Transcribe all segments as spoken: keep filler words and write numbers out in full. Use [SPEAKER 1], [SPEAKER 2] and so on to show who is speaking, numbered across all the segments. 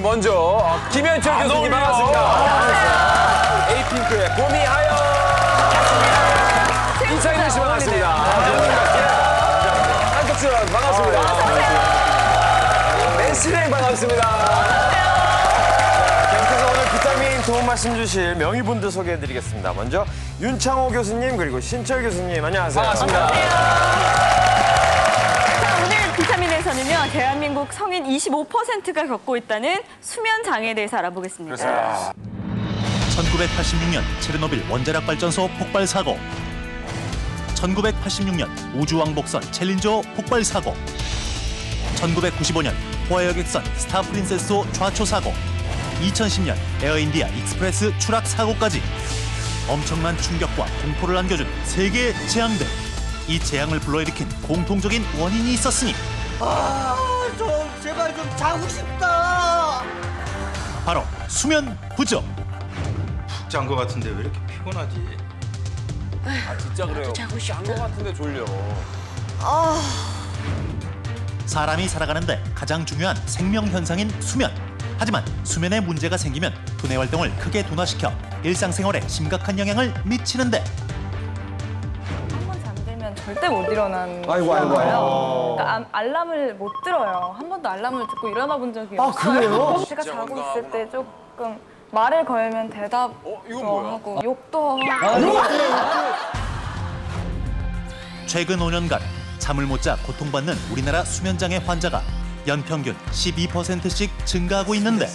[SPEAKER 1] 먼저 어, 김현철
[SPEAKER 2] 아,
[SPEAKER 1] 교수님
[SPEAKER 2] 너무요.
[SPEAKER 1] 반갑습니다. 에이핑크의 봄이 하여. 이창현 씨 반갑습니다. 한국수 반갑습니다. 낸시랭 반갑습니다.
[SPEAKER 2] 계속해서 오늘 비타민 도움 말씀 주실 명의분들 소개해드리겠습니다. 먼저 윤창호 교수님 그리고 신철 교수님 안녕하세요.
[SPEAKER 1] 반갑습니다.
[SPEAKER 3] 자, 오늘 비타민에서는요, 대한민국 성인 이십오 퍼센트가 겪고 있다는 수면 장애에 대해서 알아보겠습니다.
[SPEAKER 1] 그렇습니다.
[SPEAKER 4] 천구백팔십육 년 체르노빌 원자력 발전소 폭발 사고, 천구백팔십육 년 우주왕복선 챌린저 폭발 사고, 천구백구십오 년 호화여객선 스타 프린세스호 좌초 사고, 이천십 년 에어인디아 익스프레스 추락 사고까지 엄청난 충격과 공포를 안겨준 세계의 재앙들. 이 재앙을 불러일으킨 공통적인 원인이 있었으니
[SPEAKER 5] 아, 좀 제발 좀 자고 싶다.
[SPEAKER 4] 바로 수면 부족.
[SPEAKER 6] 푹 잔 거 같은데 왜 이렇게 피곤하지?
[SPEAKER 1] 아, 진짜 그래요. 짠거 같은데 졸려.
[SPEAKER 4] 사람이 살아가는데 가장 중요한 생명 현상인 수면. 하지만 수면에 문제가 생기면 두뇌 활동을 크게 둔화시켜 일상생활에 심각한 영향을 미치는데
[SPEAKER 7] 한 번 잠들면 절대 못 일어나는
[SPEAKER 2] 아이고, 아이고,
[SPEAKER 7] 거예요. 그러니까 아- 알람을 못 들어요. 한 번도 알람을 듣고 일어나 본 적이
[SPEAKER 5] 아,
[SPEAKER 7] 없어요.
[SPEAKER 5] 그래요?
[SPEAKER 7] 제가
[SPEAKER 1] 진짜
[SPEAKER 7] 자고
[SPEAKER 1] 뭔가
[SPEAKER 7] 있을 때 조금 말을 걸면 대답도
[SPEAKER 1] 어, 이건 뭐야?
[SPEAKER 7] 하고 욕도 하고
[SPEAKER 4] 최근 오 년간 잠을 못 자 고통받는 우리나라 수면장애 환자가 연평균 십이 퍼센트씩 증가하고 있는데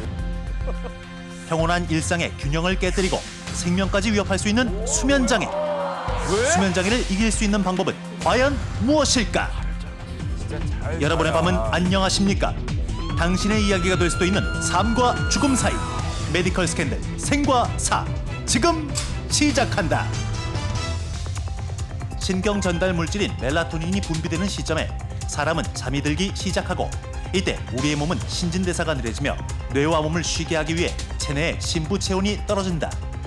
[SPEAKER 4] 평온한 일상의 균형을 깨뜨리고 생명까지 위협할 수 있는 수면장애. 수면장애를 이길 수 있는 방법은 과연 무엇일까? 여러분의 밤은 안녕하십니까? 당신의 이야기가 될 수도 있는 삶과 죽음 사이 메디컬 스캔들 생과 사 지금 시작한다. 신경 전달 물질인 멜라토닌이 분비되는 시점에 사람은 잠이 들기 시작하고, 이때 우리의 몸은 신진대사가 느려지며 뇌와 몸을 쉬게 하기 위해 체내의 심부 체온이 떨어진다.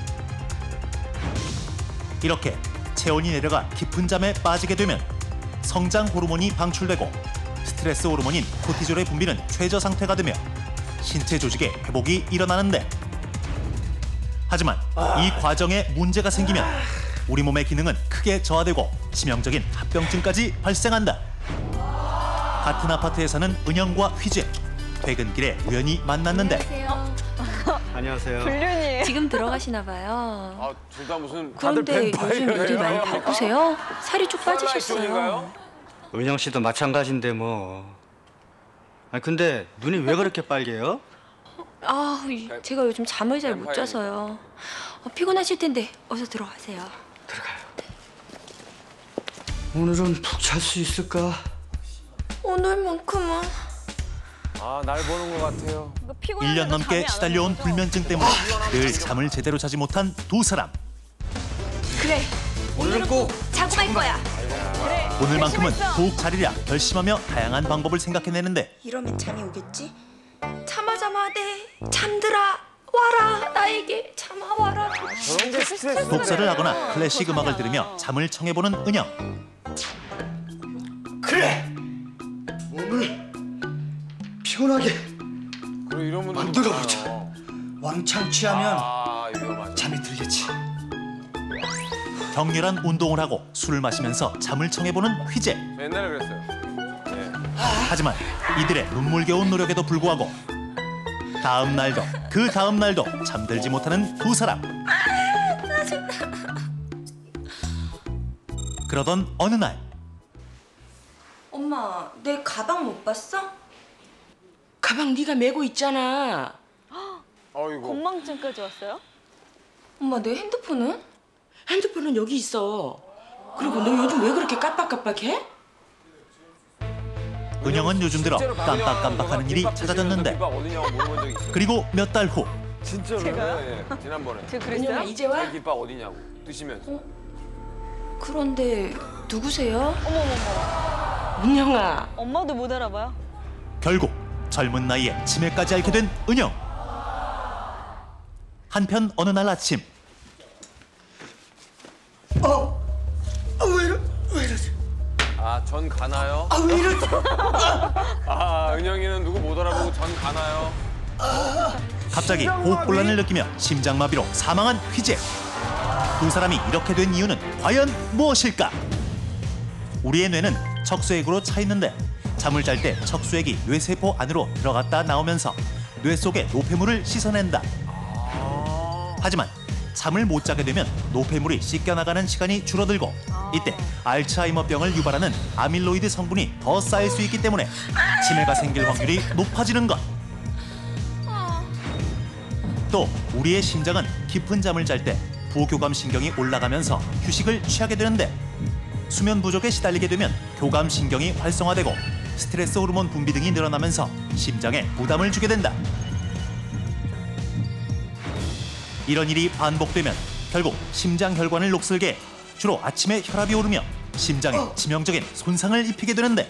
[SPEAKER 4] 이렇게 체온이 내려가 깊은 잠에 빠지게 되면 성장 호르몬이 방출되고 스트레스 호르몬인 코티졸의 분비는 최저 상태가 되며 신체 조직의 회복이 일어나는데, 하지만 이 과정에 문제가 생기면 우리 몸의 기능은 크게 저하되고 치명적인 합병증까지 발생한다. 같은 아파트에 사는 은영과 휘재. 퇴근길에 우연히 만났는데
[SPEAKER 6] 안녕하세요.
[SPEAKER 7] 불륜이에요.
[SPEAKER 8] 지금 들어가시나 봐요.
[SPEAKER 1] 아, 둘 다 무슨
[SPEAKER 8] 그런데 요즘 일이 많이
[SPEAKER 1] 뱀파이어예요.
[SPEAKER 8] 바쁘세요? 살이 쭉 빠지셨어요.
[SPEAKER 1] 빠지셨어요?
[SPEAKER 6] 은영 씨도 마찬가지인데 뭐. 아 근데 눈이 왜 그렇게 빨개요?
[SPEAKER 8] 아, 이- 제가 요즘 잠을 잘 못
[SPEAKER 1] 뱀파이어니까.
[SPEAKER 8] 자서요. 어, 피곤하실 텐데 어서 들어가세요.
[SPEAKER 6] 들어가요. 오늘은 푹 잘 수 있을까?
[SPEAKER 8] 오늘만큼은.
[SPEAKER 1] 아, 날 보는 것 같아요.
[SPEAKER 3] 피곤하면
[SPEAKER 4] 일 년
[SPEAKER 3] 잠이
[SPEAKER 4] 넘게
[SPEAKER 3] 안
[SPEAKER 4] 시달려온
[SPEAKER 3] 오는 거죠?
[SPEAKER 4] 불면증 때문에 늘 잠을 제대로 자지 못한 두 사람.
[SPEAKER 8] 그래, 오늘은 꼭 자고 갈 거야.
[SPEAKER 4] 오늘만큼은 더욱 자리랴 결심하며 다양한 방법을 생각해내는데
[SPEAKER 8] 이러면 잠이 오겠지? 참아 참아 돼. 잠들아 와라 나에게 참아 와라.
[SPEAKER 2] 저런 게 스트레스.
[SPEAKER 4] 독서를 하거나 클래식 음악을 들으며 잠을 청해보는 은영.
[SPEAKER 5] 그래. 몸을 피곤하게
[SPEAKER 1] 그리고 이런 분들
[SPEAKER 5] 만들어보자. 왕창 취하면
[SPEAKER 1] 아, 위험하죠.
[SPEAKER 5] 잠이 들겠지.
[SPEAKER 4] 격렬한 운동을 하고 술을 마시면서 잠을 청해보는 휘재.
[SPEAKER 1] 옛날에 그랬어요. 네.
[SPEAKER 4] 하지만 이들의 눈물겨운 노력에도 불구하고 다음 날도 그 다음 날도 잠들지 못하는 두 사람. 그러던 어느 날
[SPEAKER 8] 엄마, 내 가방 못 봤어?
[SPEAKER 9] 가방 네가 메고 있잖아.
[SPEAKER 1] 어이구.
[SPEAKER 3] 건망증까지 왔어요?
[SPEAKER 8] 엄마, 내 핸드폰은?
[SPEAKER 9] 핸드폰은 여기 있어. 그리고 너 요즘 왜 그렇게 깜빡깜빡해?
[SPEAKER 4] 은영은 요즘 들어
[SPEAKER 1] 실제로 박은영
[SPEAKER 4] 깜빡깜빡하는 일이
[SPEAKER 1] 김밥
[SPEAKER 4] 찾아졌는데,
[SPEAKER 1] 김밥 어디냐고 물어본 적이 있어요.
[SPEAKER 4] 그리고 몇 달 후
[SPEAKER 1] 진짜로요?
[SPEAKER 3] 제가요?
[SPEAKER 1] 예, 예. 지난번에.
[SPEAKER 3] 제가
[SPEAKER 9] 은영아
[SPEAKER 3] 그랬어요?
[SPEAKER 9] 이제 와?
[SPEAKER 1] 이 김밥 어디냐고 드시면서.
[SPEAKER 8] 그런데 누구세요?
[SPEAKER 9] 은영아.
[SPEAKER 3] 엄마도 못 알아봐요.
[SPEAKER 4] 결국 젊은 나이에 치매까지 앓게 된 은영. 한편 어느 날 아침
[SPEAKER 5] 어, 아, 왜 이러, 왜 이러지?
[SPEAKER 1] 아, 전 가나요?
[SPEAKER 5] 아, 왜 이러지?
[SPEAKER 1] 아, 은영이는 누구 못 알아보고 전 가나요?
[SPEAKER 4] 갑자기 호흡곤란을 느끼며 심장마비로 사망한 휘재. 두 사람이 이렇게 된 이유는 과연 무엇일까? 우리의 뇌는 척수액으로 차 있는데 잠을 잘 때 척수액이 뇌세포 안으로 들어갔다 나오면서 뇌 속의 노폐물을 씻어낸다. 하지만 잠을 못 자게 되면 노폐물이 씻겨나가는 시간이 줄어들고 이때 알츠하이머병을 유발하는 아밀로이드 성분이 더 쌓일 수 있기 때문에 치매가 생길 확률이 높아지는 것. 또 우리의 심장은 깊은 잠을 잘 때 부교감신경이 올라가면서 휴식을 취하게 되는데 수면 부족에 시달리게 되면 교감신경이 활성화되고 스트레스 호르몬 분비 등이 늘어나면서 심장에 부담을 주게 된다. 이런 일이 반복되면 결국 심장 혈관을 녹슬게 해 주로 아침에 혈압이 오르며 심장에 치명적인 손상을 입히게 되는데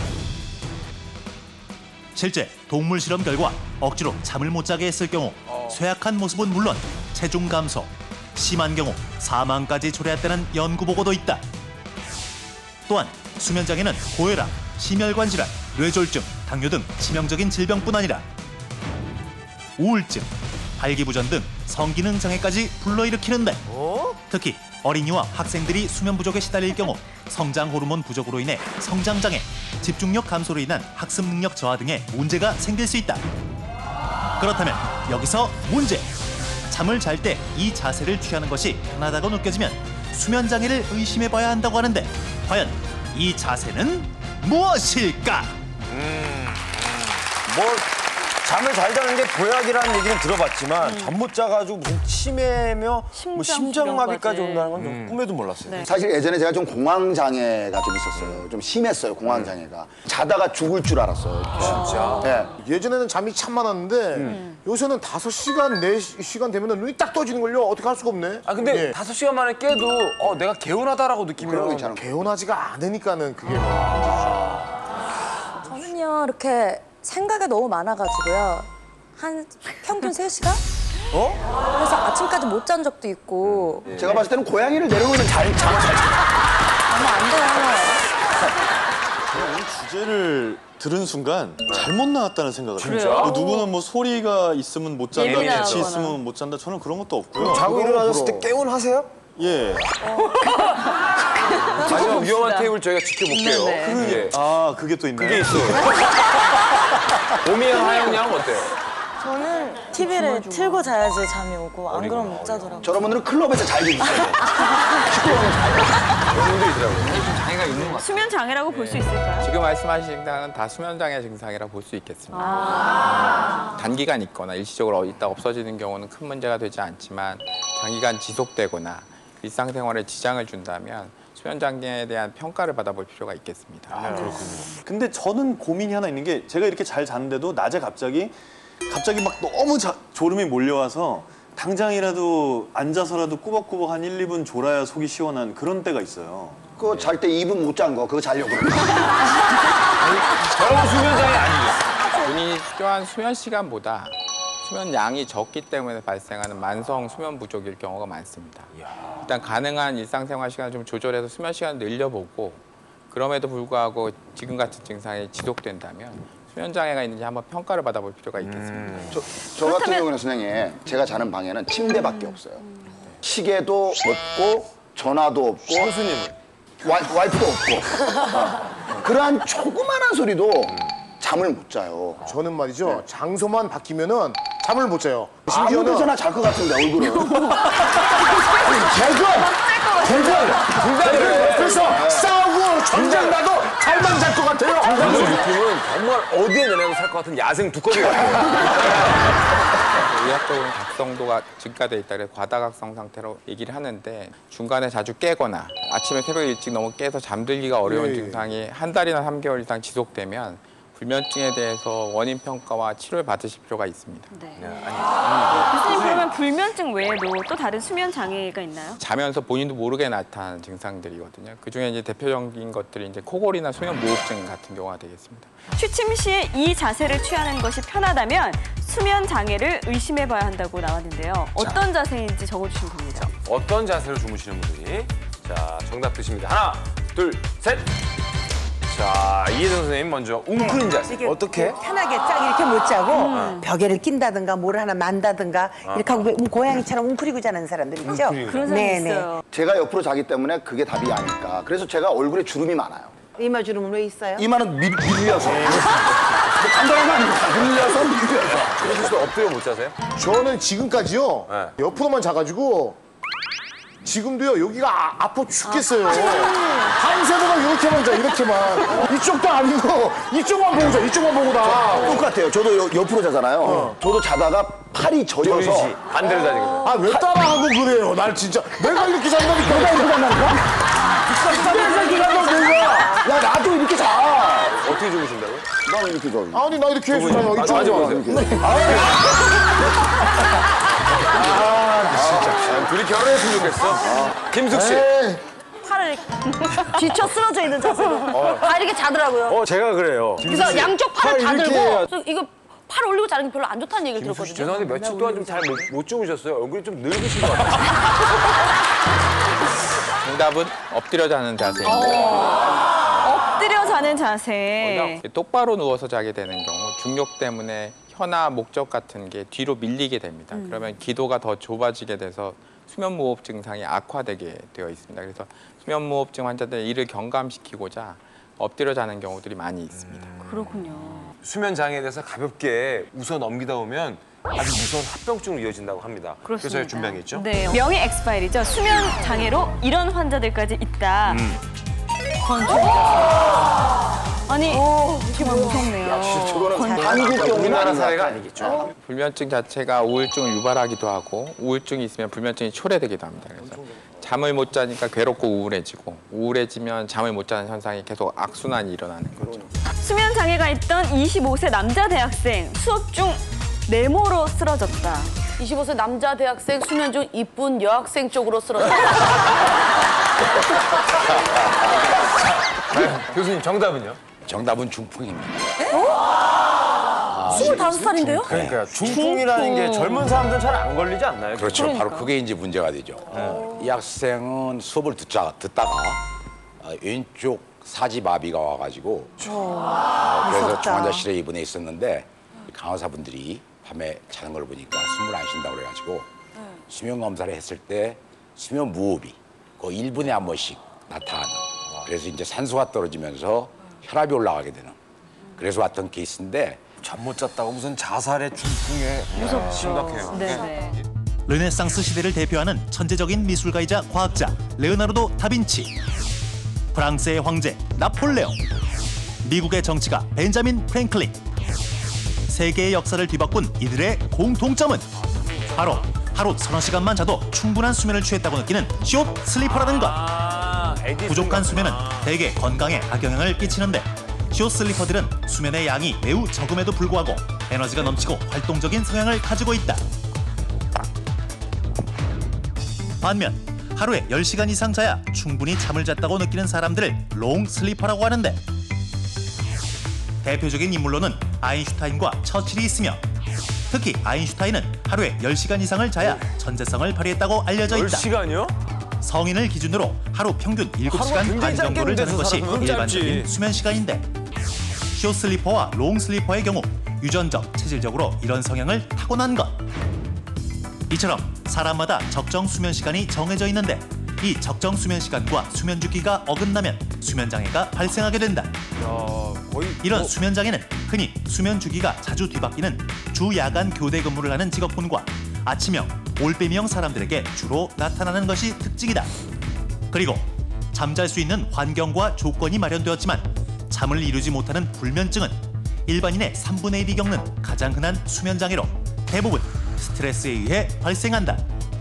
[SPEAKER 4] 실제 동물 실험 결과 억지로 잠을 못 자게 했을 경우 쇠약한 모습은 물론 체중 감소, 심한 경우 사망까지 초래했다는 연구 보고도 있다. 또한 수면장애는 고혈압, 심혈관 질환, 뇌졸중, 당뇨 등 치명적인 질병뿐 아니라 우울증, 발기부전 등 성기능 장애까지 불러일으키는데 특히 어린이와 학생들이 수면 부족에 시달릴 경우 성장 호르몬 부족으로 인해 성장장애, 집중력 감소로 인한 학습 능력 저하 등의 문제가 생길 수 있다. 그렇다면 여기서 문제! 잠을 잘 때 이 자세를 취하는 것이 편하다고 느껴지면 수면 장애를 의심해봐야 한다고 하는데 과연 이 자세는 무엇일까?
[SPEAKER 2] 뭐 잠을 잘 자는 게 보약이라는 얘기는 들어봤지만 잠 못 자가지고 무슨 치매며 뭐 심장마비까지
[SPEAKER 3] 심장병까지.
[SPEAKER 2] 온다는 건 좀 꿈에도 몰랐어요.
[SPEAKER 3] 네.
[SPEAKER 10] 사실 예전에 제가 좀 공황장애가 좀 있었어요. 좀 심했어요, 공황장애가. 자다가 죽을 줄 알았어요.
[SPEAKER 1] 진짜?
[SPEAKER 10] 네.
[SPEAKER 11] 예전에는 잠이 참 많았는데 요새는 다섯 시간, 네 시간 되면 눈이 딱 떠지는걸요. 어떻게 할 수가 없네.
[SPEAKER 1] 아 근데
[SPEAKER 11] 예.
[SPEAKER 1] 다섯 시간 만에 깨도 어 내가 개운하다라고
[SPEAKER 10] 그런 거
[SPEAKER 1] 느끼면
[SPEAKER 10] 괜찮아.
[SPEAKER 11] 개운하지가 않으니까는 그게 뭐.
[SPEAKER 12] 저는요 이렇게 생각이 너무 많아가지고요 한 평균 세 시간? 어? 그래서 아침까지 못 잔 적도 있고
[SPEAKER 10] 제가 봤을 때는 고양이를 내려놓으면 잘, 잠을 잘 자.
[SPEAKER 12] 아마 안 돼요.
[SPEAKER 13] 오늘 주제를 들은 순간 잘못 나왔다는 생각을 해요.
[SPEAKER 3] 그래요?
[SPEAKER 13] 뭐 누구는 뭐 소리가 있으면 못 잔다,
[SPEAKER 3] 예민하거나.
[SPEAKER 13] 빛이 있으면 못 잔다. 저는 그런 것도 없고요.
[SPEAKER 2] 자고 일어나셨을 때 개운하세요?
[SPEAKER 13] 예.
[SPEAKER 1] 마지막 위험한 테이블 저희가 지켜볼게요.
[SPEAKER 3] 네네.
[SPEAKER 1] 예.
[SPEAKER 13] 아, 그게 또 있나요?
[SPEAKER 1] 그게 있어요. 오미양 하영 양은 어때요?
[SPEAKER 12] 저는 티비를 틀고 자야지 잠이 오고 안 그러면 못 자더라고요.
[SPEAKER 10] 저런 분들은 클럽에서 잘 즐기세요.
[SPEAKER 1] 장애가 있는 것 같아요.
[SPEAKER 3] 수면 장애라고 볼 수 있을까요?
[SPEAKER 14] 지금 말씀하신 증상은 다 수면장애 증상이라고 볼 수 있겠습니다. 단기간 있거나 일시적으로 있다 없어지는 경우는 큰 문제가 되지 않지만 장기간 지속되거나 일상생활에 지장을 준다면 수면장애에 대한 평가를 받아볼 필요가 있겠습니다.
[SPEAKER 13] 아, 그렇군요. 근데 저는 고민이 하나 있는 게 제가 이렇게 잘 잤는데도 낮에 갑자기 갑자기 막 너무 자, 졸음이 몰려와서 당장이라도 앉아서라도 꾸벅꾸벅 한 일, 이 분 졸아야 속이 시원한 그런 때가 있어요.
[SPEAKER 10] 그거 잘 때 이 분 못 잔 거, 그거 자려고.
[SPEAKER 1] 저런 수면장애 아니에요.
[SPEAKER 14] 본인이 필요한 수면 시간보다 수면 양이 적기 때문에 발생하는 만성 수면 부족일 경우가 많습니다. 일단 가능한 일상생활 시간을 좀 조절해서 수면 시간을 늘려보고 그럼에도 불구하고 지금 같은 증상이 지속된다면 수면 장애가 있는지 한번 평가를 받아볼 필요가 있겠습니다.
[SPEAKER 10] 음. 저, 저 같은 경우는 선생님, 제가 자는 방에는 침대밖에 없어요. 시계도 없고 전화도 없고
[SPEAKER 1] 선수님은?
[SPEAKER 10] 와이, 와이프도 없고 어. 그러한 조그만한 소리도 잠을 못 자요.
[SPEAKER 11] 저는 말이죠. 네. 장소만 바뀌면은 잠을 못 자요.
[SPEAKER 10] 아무
[SPEAKER 11] 심지어는
[SPEAKER 10] 데서나 잘 것 같은데 얼굴은. 제가
[SPEAKER 11] 제가 그래서 싸우고 전쟁 나도 잘만 잘 것 같아요.
[SPEAKER 1] 그 느낌은 정말 어디에 내려도 살 것 같은 야생 두꺼비 같아요.
[SPEAKER 14] 의학적으로는 각성도가 증가돼 있다 그래서 과다각성 상태로 얘기를 하는데 중간에 자주 깨거나 아침에 새벽 일찍 너무 깨서 잠들기가 어려운
[SPEAKER 11] 예, 예.
[SPEAKER 14] 증상이 한 달이나 삼 개월 이상 지속되면 불면증에 대해서 원인 평가와 치료를 받으실 필요가 있습니다.
[SPEAKER 3] 네. 교수님 그러면 불면증 외에도 또 다른 수면 장애가 있나요?
[SPEAKER 14] 자면서 본인도 모르게 나타나는 증상들이거든요. 그 중에 이제 대표적인 것들이 이제 코골이나 수면 무호흡증 같은 경우가 되겠습니다.
[SPEAKER 3] 취침 시에 이 자세를 취하는 것이 편하다면 수면 장애를 의심해봐야 한다고 나왔는데요. 어떤 자세인지 적어주시면 됩니다.
[SPEAKER 1] 어떤 자세로 주무시는 분들이 자 정답 드십니다. 하나, 둘, 셋. 자
[SPEAKER 2] 이혜정 선생님 먼저 웅크린 자세.
[SPEAKER 15] 이렇게
[SPEAKER 2] 어떻게?
[SPEAKER 15] 편하게 쫙 이렇게 못 자고
[SPEAKER 2] 음.
[SPEAKER 15] 벽에를 낀다든가 뭘 하나 만다든가 이렇게 하고 고양이처럼 웅크리고 자는 사람들 있죠?
[SPEAKER 10] 그런 사람 있어요. 제가 옆으로 자기 때문에 그게 답이 아닐까. 그래서 제가 얼굴에 주름이 많아요.
[SPEAKER 15] 이마 주름은 왜 있어요?
[SPEAKER 10] 이마는 밀, 밀려서. 간단한 거 아닙니까? 밀려서 밀려서.
[SPEAKER 2] 그래서 또 엎드려 못 자세요?
[SPEAKER 11] 저는 지금까지요. 옆으로만 자가지고 지금도요 여기가 아, 아파 죽겠어요. 밤새도록 이렇게만 자 이렇게만. 이쪽도 아니고 이쪽만 보고 자 이쪽만 보고 나.
[SPEAKER 10] 똑같아요. 저도 요- 옆으로 자잖아요. 저도 자다가 팔이 저려서
[SPEAKER 2] 저리지. 반대로 자지 그러면.
[SPEAKER 11] 아 왜 따라하고 그래요? 날 진짜 내가 이렇게 잔다니까.
[SPEAKER 10] 내가 이렇게 잔다니까? 야 나도 이렇게 자.
[SPEAKER 2] 어떻게 주무신다고요?
[SPEAKER 10] 나는 이렇게 자.
[SPEAKER 11] 아니 나 이렇게 해주잖아.
[SPEAKER 2] 아,
[SPEAKER 11] 이쪽으로
[SPEAKER 2] 아니,
[SPEAKER 11] 자.
[SPEAKER 2] 보세요.
[SPEAKER 11] 이렇게.
[SPEAKER 2] 아, 진짜. 아, 둘이 결혼했으면 좋겠어. 김숙 씨.
[SPEAKER 12] 팔을 뒤쳐 쓰러져 있는 자세로.
[SPEAKER 2] 어.
[SPEAKER 12] 아 이렇게 자더라고요.
[SPEAKER 2] 어, 제가 그래요.
[SPEAKER 12] 그래서 양쪽 팔을 다
[SPEAKER 2] 이렇게
[SPEAKER 12] 들고
[SPEAKER 2] 해야-
[SPEAKER 12] 그래서 이거 팔 올리고 자는 게 별로 안 좋다는 얘기를
[SPEAKER 2] 김숙 씨
[SPEAKER 12] 들었거든요.
[SPEAKER 2] 죄송한데 며칠 동안 좀 잘 못 주무셨어요. 얼굴이 좀 늙으신 것 같아요.
[SPEAKER 14] 정답은 엎드려 자는 자세인데요.
[SPEAKER 3] 엎드려 자는 자세.
[SPEAKER 14] 똑바로 누워서 자게 되는 경우 중력 때문에 혀나 목적 같은 게 뒤로 밀리게 됩니다.
[SPEAKER 3] 음.
[SPEAKER 14] 그러면 기도가 더 좁아지게 돼서 수면무호흡 증상이 악화되게 되어 있습니다. 그래서 수면무호흡증 환자들 이를 경감시키고자 엎드려 자는 경우들이 많이 있습니다.
[SPEAKER 3] 그렇군요.
[SPEAKER 2] 수면 장애에 대해서 가볍게 웃어 넘기다 보면 아주 무서운 합병증으로 이어진다고 합니다. 그래서 저희가 준비한 게 있죠.
[SPEAKER 3] 네, 명의 엑스파일이죠. 수면 장애로 이런 환자들까지 있다.
[SPEAKER 2] 음.
[SPEAKER 3] 건조하다. 아니, 정말 무섭네요. 건조하다.
[SPEAKER 2] 우리나라 사회가 아니겠죠.
[SPEAKER 14] 불면증 자체가 우울증을 유발하기도 하고 우울증이 있으면 불면증이 초래되기도 합니다. 그래서 잠을 못 자니까 괴롭고 우울해지고 우울해지면 잠을 못 자는 현상이 계속 악순환이 일어나는 거죠.
[SPEAKER 3] 수면 장애가 있던 이십오 세 남자 대학생 수업 중 네모로 쓰러졌다.
[SPEAKER 12] 이십오 세 남자 대학생 수면 중 이쁜 여학생 쪽으로 쓰러졌다.
[SPEAKER 2] 네, 교수님 정답은요?
[SPEAKER 16] 정답은 중풍입니다.
[SPEAKER 12] 스물다섯 살인데요?
[SPEAKER 2] 그러니까요. 중풍이라는 게 젊은 사람들은 잘 안 걸리지 않나요?
[SPEAKER 16] 그렇죠. 바로 그게 이제 문제가 되죠. 이 학생은 수업을 듣자, 듣다가 어, 왼쪽 사지마비가 와가지고 어, 그래서
[SPEAKER 12] 무섭다.
[SPEAKER 16] 중환자실에 입원해 있었는데 간호사분들이 밤에 자는 걸 보니까 숨을 안 쉰다고 그래가지고 수면 검사를 했을 때 수면 무호흡이 그 일 분에 한 번씩 나타나는. 그래서 이제 산소가 떨어지면서 혈압이 올라가게 되는. 그래서 왔던 케이스인데
[SPEAKER 2] 잠 못 잤다고 무슨 자살의 중풍에
[SPEAKER 3] 무섭죠.
[SPEAKER 2] 심각해요.
[SPEAKER 3] 네네.
[SPEAKER 4] 르네상스 시대를 대표하는 천재적인 미술가이자 과학자 레오나르도 다빈치, 프랑스의 황제 나폴레옹, 미국의 정치가 벤자민 프랭클린. 세계의 역사를 뒤바꾼 이들의 공통점은 바로 하루 서너 시간만 자도 충분한 수면을 취했다고 느끼는 숏 슬리퍼라는 것. 부족한 수면은 대개 건강에 악영향을 끼치는데 숏 슬리퍼들은 수면의 양이 매우 적음에도 불구하고 에너지가 넘치고 활동적인 성향을 가지고 있다. 반면 하루에 열 시간 이상 자야 충분히 잠을 잤다고 느끼는 사람들을 롱 슬리퍼라고 하는데 대표적인 인물로는 아인슈타인과 처칠이 있으며 특히 아인슈타인은 하루에 열 시간 이상을 자야 천재성을 발휘했다고 알려져 있다.
[SPEAKER 2] 열 시간이요?
[SPEAKER 4] 성인을 기준으로 하루 평균 일곱 시간
[SPEAKER 2] 하루가
[SPEAKER 4] 반
[SPEAKER 2] 굉장히
[SPEAKER 4] 정도를
[SPEAKER 2] 짧게
[SPEAKER 4] 자는 것이
[SPEAKER 2] 짧지.
[SPEAKER 4] 일반적인 수면 시간인데 숏 슬리퍼와 롱 슬리퍼의 경우 유전적, 체질적으로 이런 성향을 타고난 것. 이처럼 사람마다 적정 수면 시간이 정해져 있는데 이 적정 수면 시간과 수면 주기가 어긋나면 수면 장애가 발생하게 된다. 이런 수면 장애는 흔히 수면 주기가 자주 뒤바뀌는 주 야간 교대 근무를 하는 직업군과 아침형, 올빼미형 사람들에게 주로 나타나는 것이 특징이다. 그리고 잠잘 수 있는 환경과 조건이 마련되었지만 잠을 이루지 못하는 불면증은 일반인의 삼분의 일이 겪는 가장 흔한 수면 장애로 대부분 스트레스에 의해 발생한다.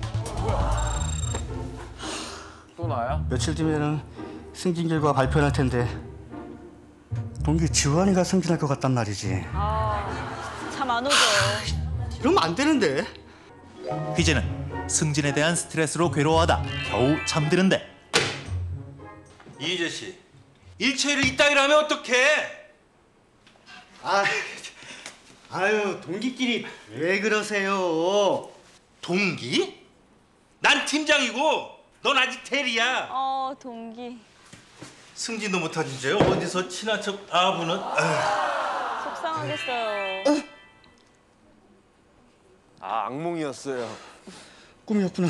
[SPEAKER 2] 또 나야?
[SPEAKER 6] 며칠 뒤면은 승진 결과 발표할 텐데 동기 지환이가 승진할 것 같단 말이지.
[SPEAKER 3] 잠 안 오죠.
[SPEAKER 6] 이러면 안 되는데.
[SPEAKER 4] 휘재는 승진에 대한 스트레스로 괴로워하다 겨우 잠드는데
[SPEAKER 17] 이희재 씨, 일처리를 이따위로 하면 어떡해?
[SPEAKER 6] 아, 아유 동기끼리 왜 그러세요?
[SPEAKER 17] 동기? 난 팀장이고 넌 아직 대리야.
[SPEAKER 3] 어, 동기.
[SPEAKER 17] 승진도 못한 주제에 어디서 친한 척 아부는. 아휴.
[SPEAKER 3] 속상하겠어요.
[SPEAKER 2] 아, 악몽이었어요.
[SPEAKER 6] 꿈이었구나.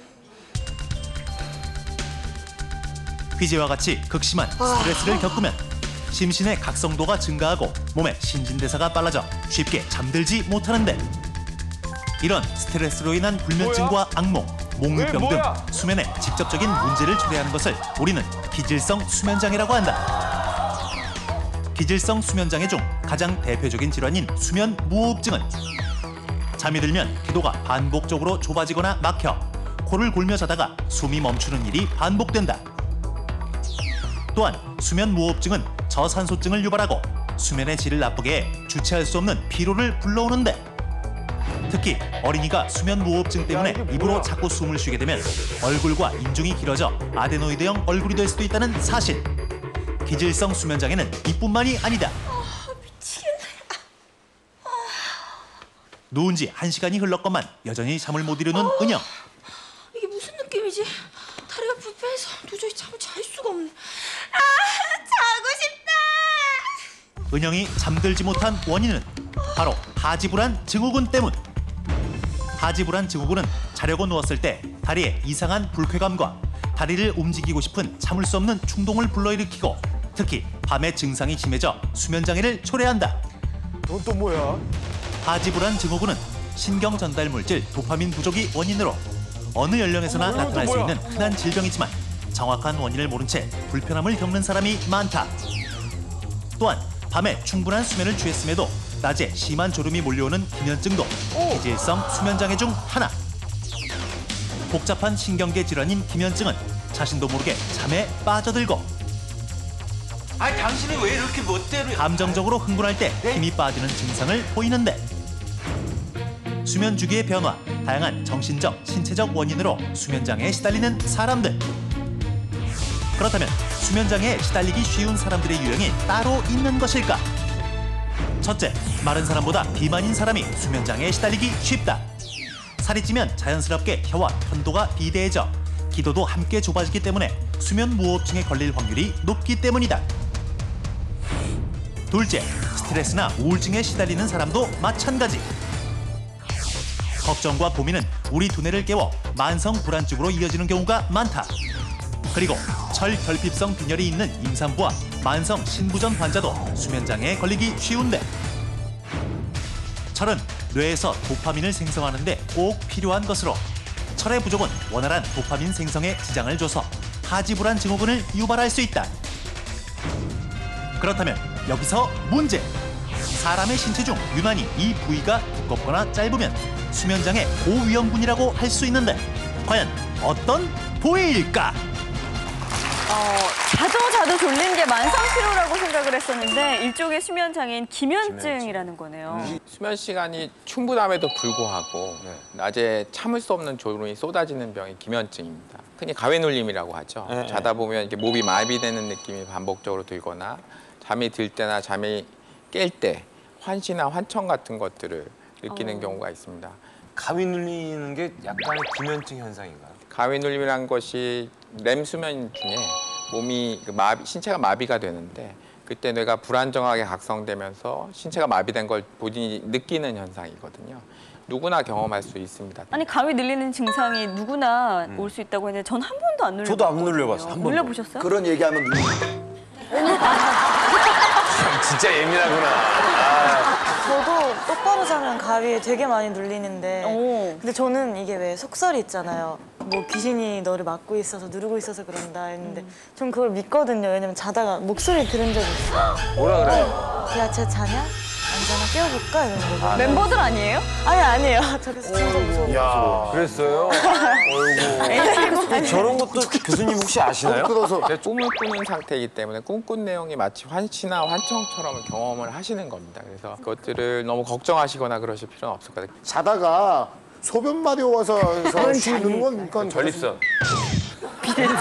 [SPEAKER 4] 휘재와 같이 극심한 스트레스를 겪으면 심신의 각성도가 증가하고 몸의 신진대사가 빨라져 쉽게 잠들지 못하는데, 이런 스트레스로 인한 불면증과 악몽, 몽유병 등 수면에 직접적인 문제를 초래하는 것을 우리는 기질성 수면장애라고 한다. 기질성 수면장애 중 가장 대표적인 질환인 수면 무호흡증은 잠이 들면 기도가 반복적으로 좁아지거나 막혀 코를 골며 자다가 숨이 멈추는 일이 반복된다. 또한 수면 무호흡증은 저산소증을 유발하고 수면의 질을 나쁘게 해 주체할 수 없는 피로를 불러오는데, 특히 어린이가 수면 무호흡증 때문에 입으로 자꾸 숨을 쉬게 되면 얼굴과 인중이 길어져 아데노이드형 얼굴이 될 수도 있다는 사실. 기질성 수면장애는 이뿐만이 아니다.
[SPEAKER 8] 미치겠네.
[SPEAKER 4] 누운 지 한 시간이 흘렀건만 여전히 잠을 못 이루는 은영.
[SPEAKER 8] 이게 무슨 느낌이지? 다리가 불편해서 도저히 잠을 잘 수가 없네. 아, 자고 싶다.
[SPEAKER 4] 은영이 잠들지 못한 원인은 바로 하지불안 증후군 때문. 하지불안 증후군은 자려고 누웠을 때 다리에 이상한 불쾌감과 다리를 움직이고 싶은 참을 수 없는 충동을 불러일으키고, 특히 밤에 증상이 심해져 수면장애를 초래한다.
[SPEAKER 2] 넌 또 뭐야?
[SPEAKER 4] 하지불안 증후군은 신경 전달 물질 도파민 부족이 원인으로 어느 연령에서나
[SPEAKER 2] 어머,
[SPEAKER 4] 나타날 수
[SPEAKER 2] 뭐야?
[SPEAKER 4] 있는 흔한 질병이지만 정확한 원인을 모른 채 불편함을 겪는 사람이 많다. 또한 밤에 충분한 수면을 취했음에도 낮에 심한 졸음이 몰려오는 기면증도 기질성 수면장애 중 하나. 복잡한 신경계 질환인 기면증은 자신도 모르게 잠에 빠져들고,
[SPEAKER 17] 아, 당신이 왜 이렇게 멋대로?
[SPEAKER 4] 감정적으로 흥분할 때 힘이 빠지는 증상을 보이는데, 수면 주기의 변화, 다양한 정신적, 신체적 원인으로 수면장애에 시달리는 사람들. 그렇다면 수면장애에 시달리기 쉬운 사람들의 유형이 따로 있는 것일까? 첫째, 마른 사람보다 비만인 사람이 수면장애에 시달리기 쉽다. 살이 찌면 자연스럽게 혀와 편도가 비대해져 기도도 함께 좁아지기 때문에 수면 무호흡증에 걸릴 확률이 높기 때문이다. 둘째, 스트레스나 우울증에 시달리는 사람도 마찬가지. 걱정과 고민은 우리 두뇌를 깨워 만성 불안증으로 이어지는 경우가 많다. 그리고 철결핍성 빈혈이 있는 임산부와 만성 신부전 환자도 수면장애에 걸리기 쉬운데, 철은 뇌에서 도파민을 생성하는 데 꼭 필요한 것으로 철의 부족은 원활한 도파민 생성에 지장을 줘서 하지불안 증후군을 유발할 수 있다. 그렇다면 여기서 문제! 사람의 신체 중 유난히 이 부위가 두껍거나 짧으면 수면장애 고위험군이라고 할 수 있는데, 과연 어떤 부위일까?
[SPEAKER 3] 어, 자주 자주 졸린 게 만성 피로라고 생각을 했었는데 일종의 수면 장애인 기면증이라는 거네요.
[SPEAKER 14] 음. 수면 시간이 충분함에도 불구하고 낮에 참을 수 없는 졸음이 쏟아지는 병이 기면증입니다. 흔히 가외눌림이라고 하죠.
[SPEAKER 2] 네.
[SPEAKER 14] 자다 보면 이렇게 몸이 마비되는 느낌이 반복적으로 들거나 잠이 들 때나 잠이 깰 때 환시나 환청 같은 것들을 느끼는
[SPEAKER 3] 어.
[SPEAKER 14] 경우가 있습니다.
[SPEAKER 1] 가위 눌리는 게 약간의 기면증 현상인가요?
[SPEAKER 14] 가외눌림이라는 것이 렘 수면 중에 몸이 그 마비, 신체가 마비가 되는데, 그때 뇌가 불안정하게 각성되면서 신체가 마비된 걸 본인이 느끼는 현상이거든요. 누구나 경험할 수 있습니다.
[SPEAKER 3] 아니 가위 눌리는 증상이 누구나 올 수 있다고 했는데 전 한 번도 안 눌려봤거든요.
[SPEAKER 2] 저도 안 눌려봤어요. 한 번도.
[SPEAKER 3] 눌려보셨어요?
[SPEAKER 10] 그런 얘기하면 눈
[SPEAKER 2] 진짜 예민하구나. 아.
[SPEAKER 12] 저도 똑바로 자면 가위에 되게 많이 눌리는데, 근데 저는 이게 왜 속설이 있잖아요. 뭐 귀신이 너를 막고 있어서 누르고 있어서 그런다 했는데 전 그걸 믿거든요. 왜냐면 자다가 목소리 들은 적이 있어요.
[SPEAKER 2] 뭐라 그래?
[SPEAKER 12] 야, 쟤 자냐? 안 자나 깨워볼까? 이런 거.
[SPEAKER 3] 아, 멤버들 아니에요?
[SPEAKER 12] 아니, 아니에요. 저 그래서 진짜 무서워.
[SPEAKER 2] 야, 그랬어요? 어이구. 저런 것도 교수님 혹시 아시나요?
[SPEAKER 14] 네, 꿈을 꾸는 상태이기 때문에 꿈꾼 내용이 마치 환시나 환청처럼 경험을 하시는 겁니다. 그래서 그것들을 너무 걱정하시거나 그러실 필요는 없을 것 같아요.
[SPEAKER 11] 자다가 소변 마려워서 쉬는 건 그건
[SPEAKER 1] 전립선.
[SPEAKER 10] 비대증.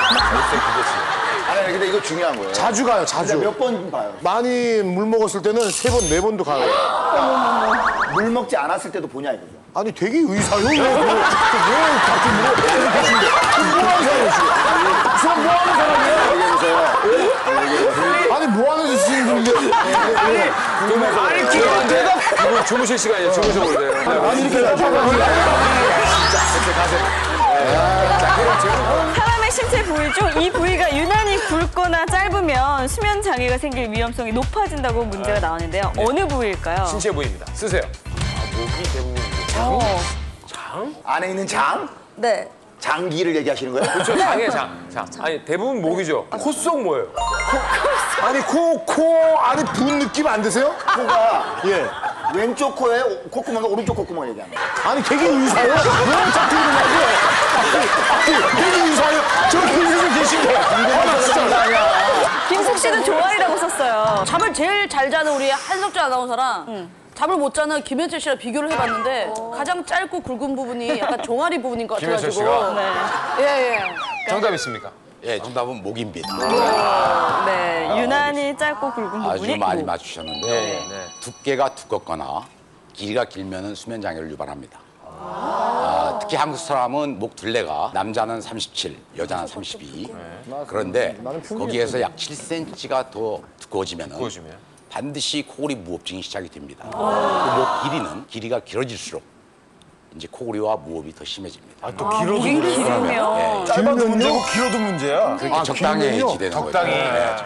[SPEAKER 10] 아니 근데 이거 중요한 거예요.
[SPEAKER 11] 자주 가요, 자주.
[SPEAKER 10] 몇 번 봐요?
[SPEAKER 11] 많이 물 먹었을 때는 세 번, 네 번도 가요.
[SPEAKER 10] 물 먹지 않았을 때도 보냐 이거죠.
[SPEAKER 11] 아니 되게 의사요. 왜, 왜, 왜 같은 물을 이렇게 계신데 뭐 하는 사람이시죠? 지금 뭐 하는 사람이에요?
[SPEAKER 10] 얘기해보세요.
[SPEAKER 11] 아니 뭐 하는 짓인데?
[SPEAKER 1] 아니, 아니 기대한데 이거 주무실 시간이에요. 주무셔 보세요.
[SPEAKER 11] 아니 이렇게
[SPEAKER 3] 사람의 신체 부위 중 이 부위가 유난히 굵거나 짧으면 수면 장애가 생길 위험성이 높아진다고 문제가 나왔는데요. 어느 부위일까요?
[SPEAKER 1] 신체 부위입니다. 쓰세요. 아, 목이 대부분 장?
[SPEAKER 3] 어.
[SPEAKER 1] 장?
[SPEAKER 10] 안에 있는 장?
[SPEAKER 8] 네.
[SPEAKER 10] 장기를 얘기하시는 거예요?
[SPEAKER 1] 그렇죠. 장에 장. 장. 아니 대부분 목이죠. 콧속 뭐예요?
[SPEAKER 11] 아니 코, 코 안에 부은 느낌 안 드세요?
[SPEAKER 10] 코가
[SPEAKER 11] 예.
[SPEAKER 10] 왼쪽 코에 콧구멍과 오른쪽 콧구멍을 얘기하는 거예요.
[SPEAKER 11] 아니 걔기 유사해요? 왜 자꾸 이러냐고? 아니 걔기 유사해요? 저 김숙 계신데. 아 진짜 아니야.
[SPEAKER 3] 김숙 씨는 좋아이라고 썼어요.
[SPEAKER 8] 잠을 제일 잘 자는 우리 한석주 아나운서랑 잠을 못 자는 김현철 씨랑 비교를 해봤는데 가장 짧고 굵은 부분이 약간 종아리 부분인 것
[SPEAKER 1] 김현철
[SPEAKER 8] 같아가지고.
[SPEAKER 1] 씨가?
[SPEAKER 8] 네. 예, 예.
[SPEAKER 1] 정답 있습니까?
[SPEAKER 16] 예, 정답은 목입니다.
[SPEAKER 3] 네, 유난히 짧고 굵은 부분이
[SPEAKER 16] 아주 많이
[SPEAKER 3] 목.
[SPEAKER 16] 맞추셨는데요.
[SPEAKER 1] 네, 네.
[SPEAKER 16] 두께가 두껍거나 길이가 길면은 수면 장애를 유발합니다. 아, 특히 한국 사람은 목 둘레가 남자는 삼십칠, 여자는 삼십이. 그런데 거기에서 약 칠 센티미터가 더 두꺼워지면은
[SPEAKER 1] 두꺼워지면?
[SPEAKER 16] 반드시 코골이 무호흡증이 시작이 됩니다. 그 목 길이는 길이가 길어질수록 이제 코골이와 무호흡이 더 심해집니다.
[SPEAKER 2] 아, 또 길어도
[SPEAKER 3] 목이
[SPEAKER 2] 그래요?
[SPEAKER 3] 길으면.
[SPEAKER 16] 예.
[SPEAKER 2] 짧아도 문제고 길어도 문제야.
[SPEAKER 16] 그렇게
[SPEAKER 11] 아,
[SPEAKER 16] 적당히
[SPEAKER 11] 길면요?
[SPEAKER 16] 지되는
[SPEAKER 2] 적당히.
[SPEAKER 16] 거죠. 네.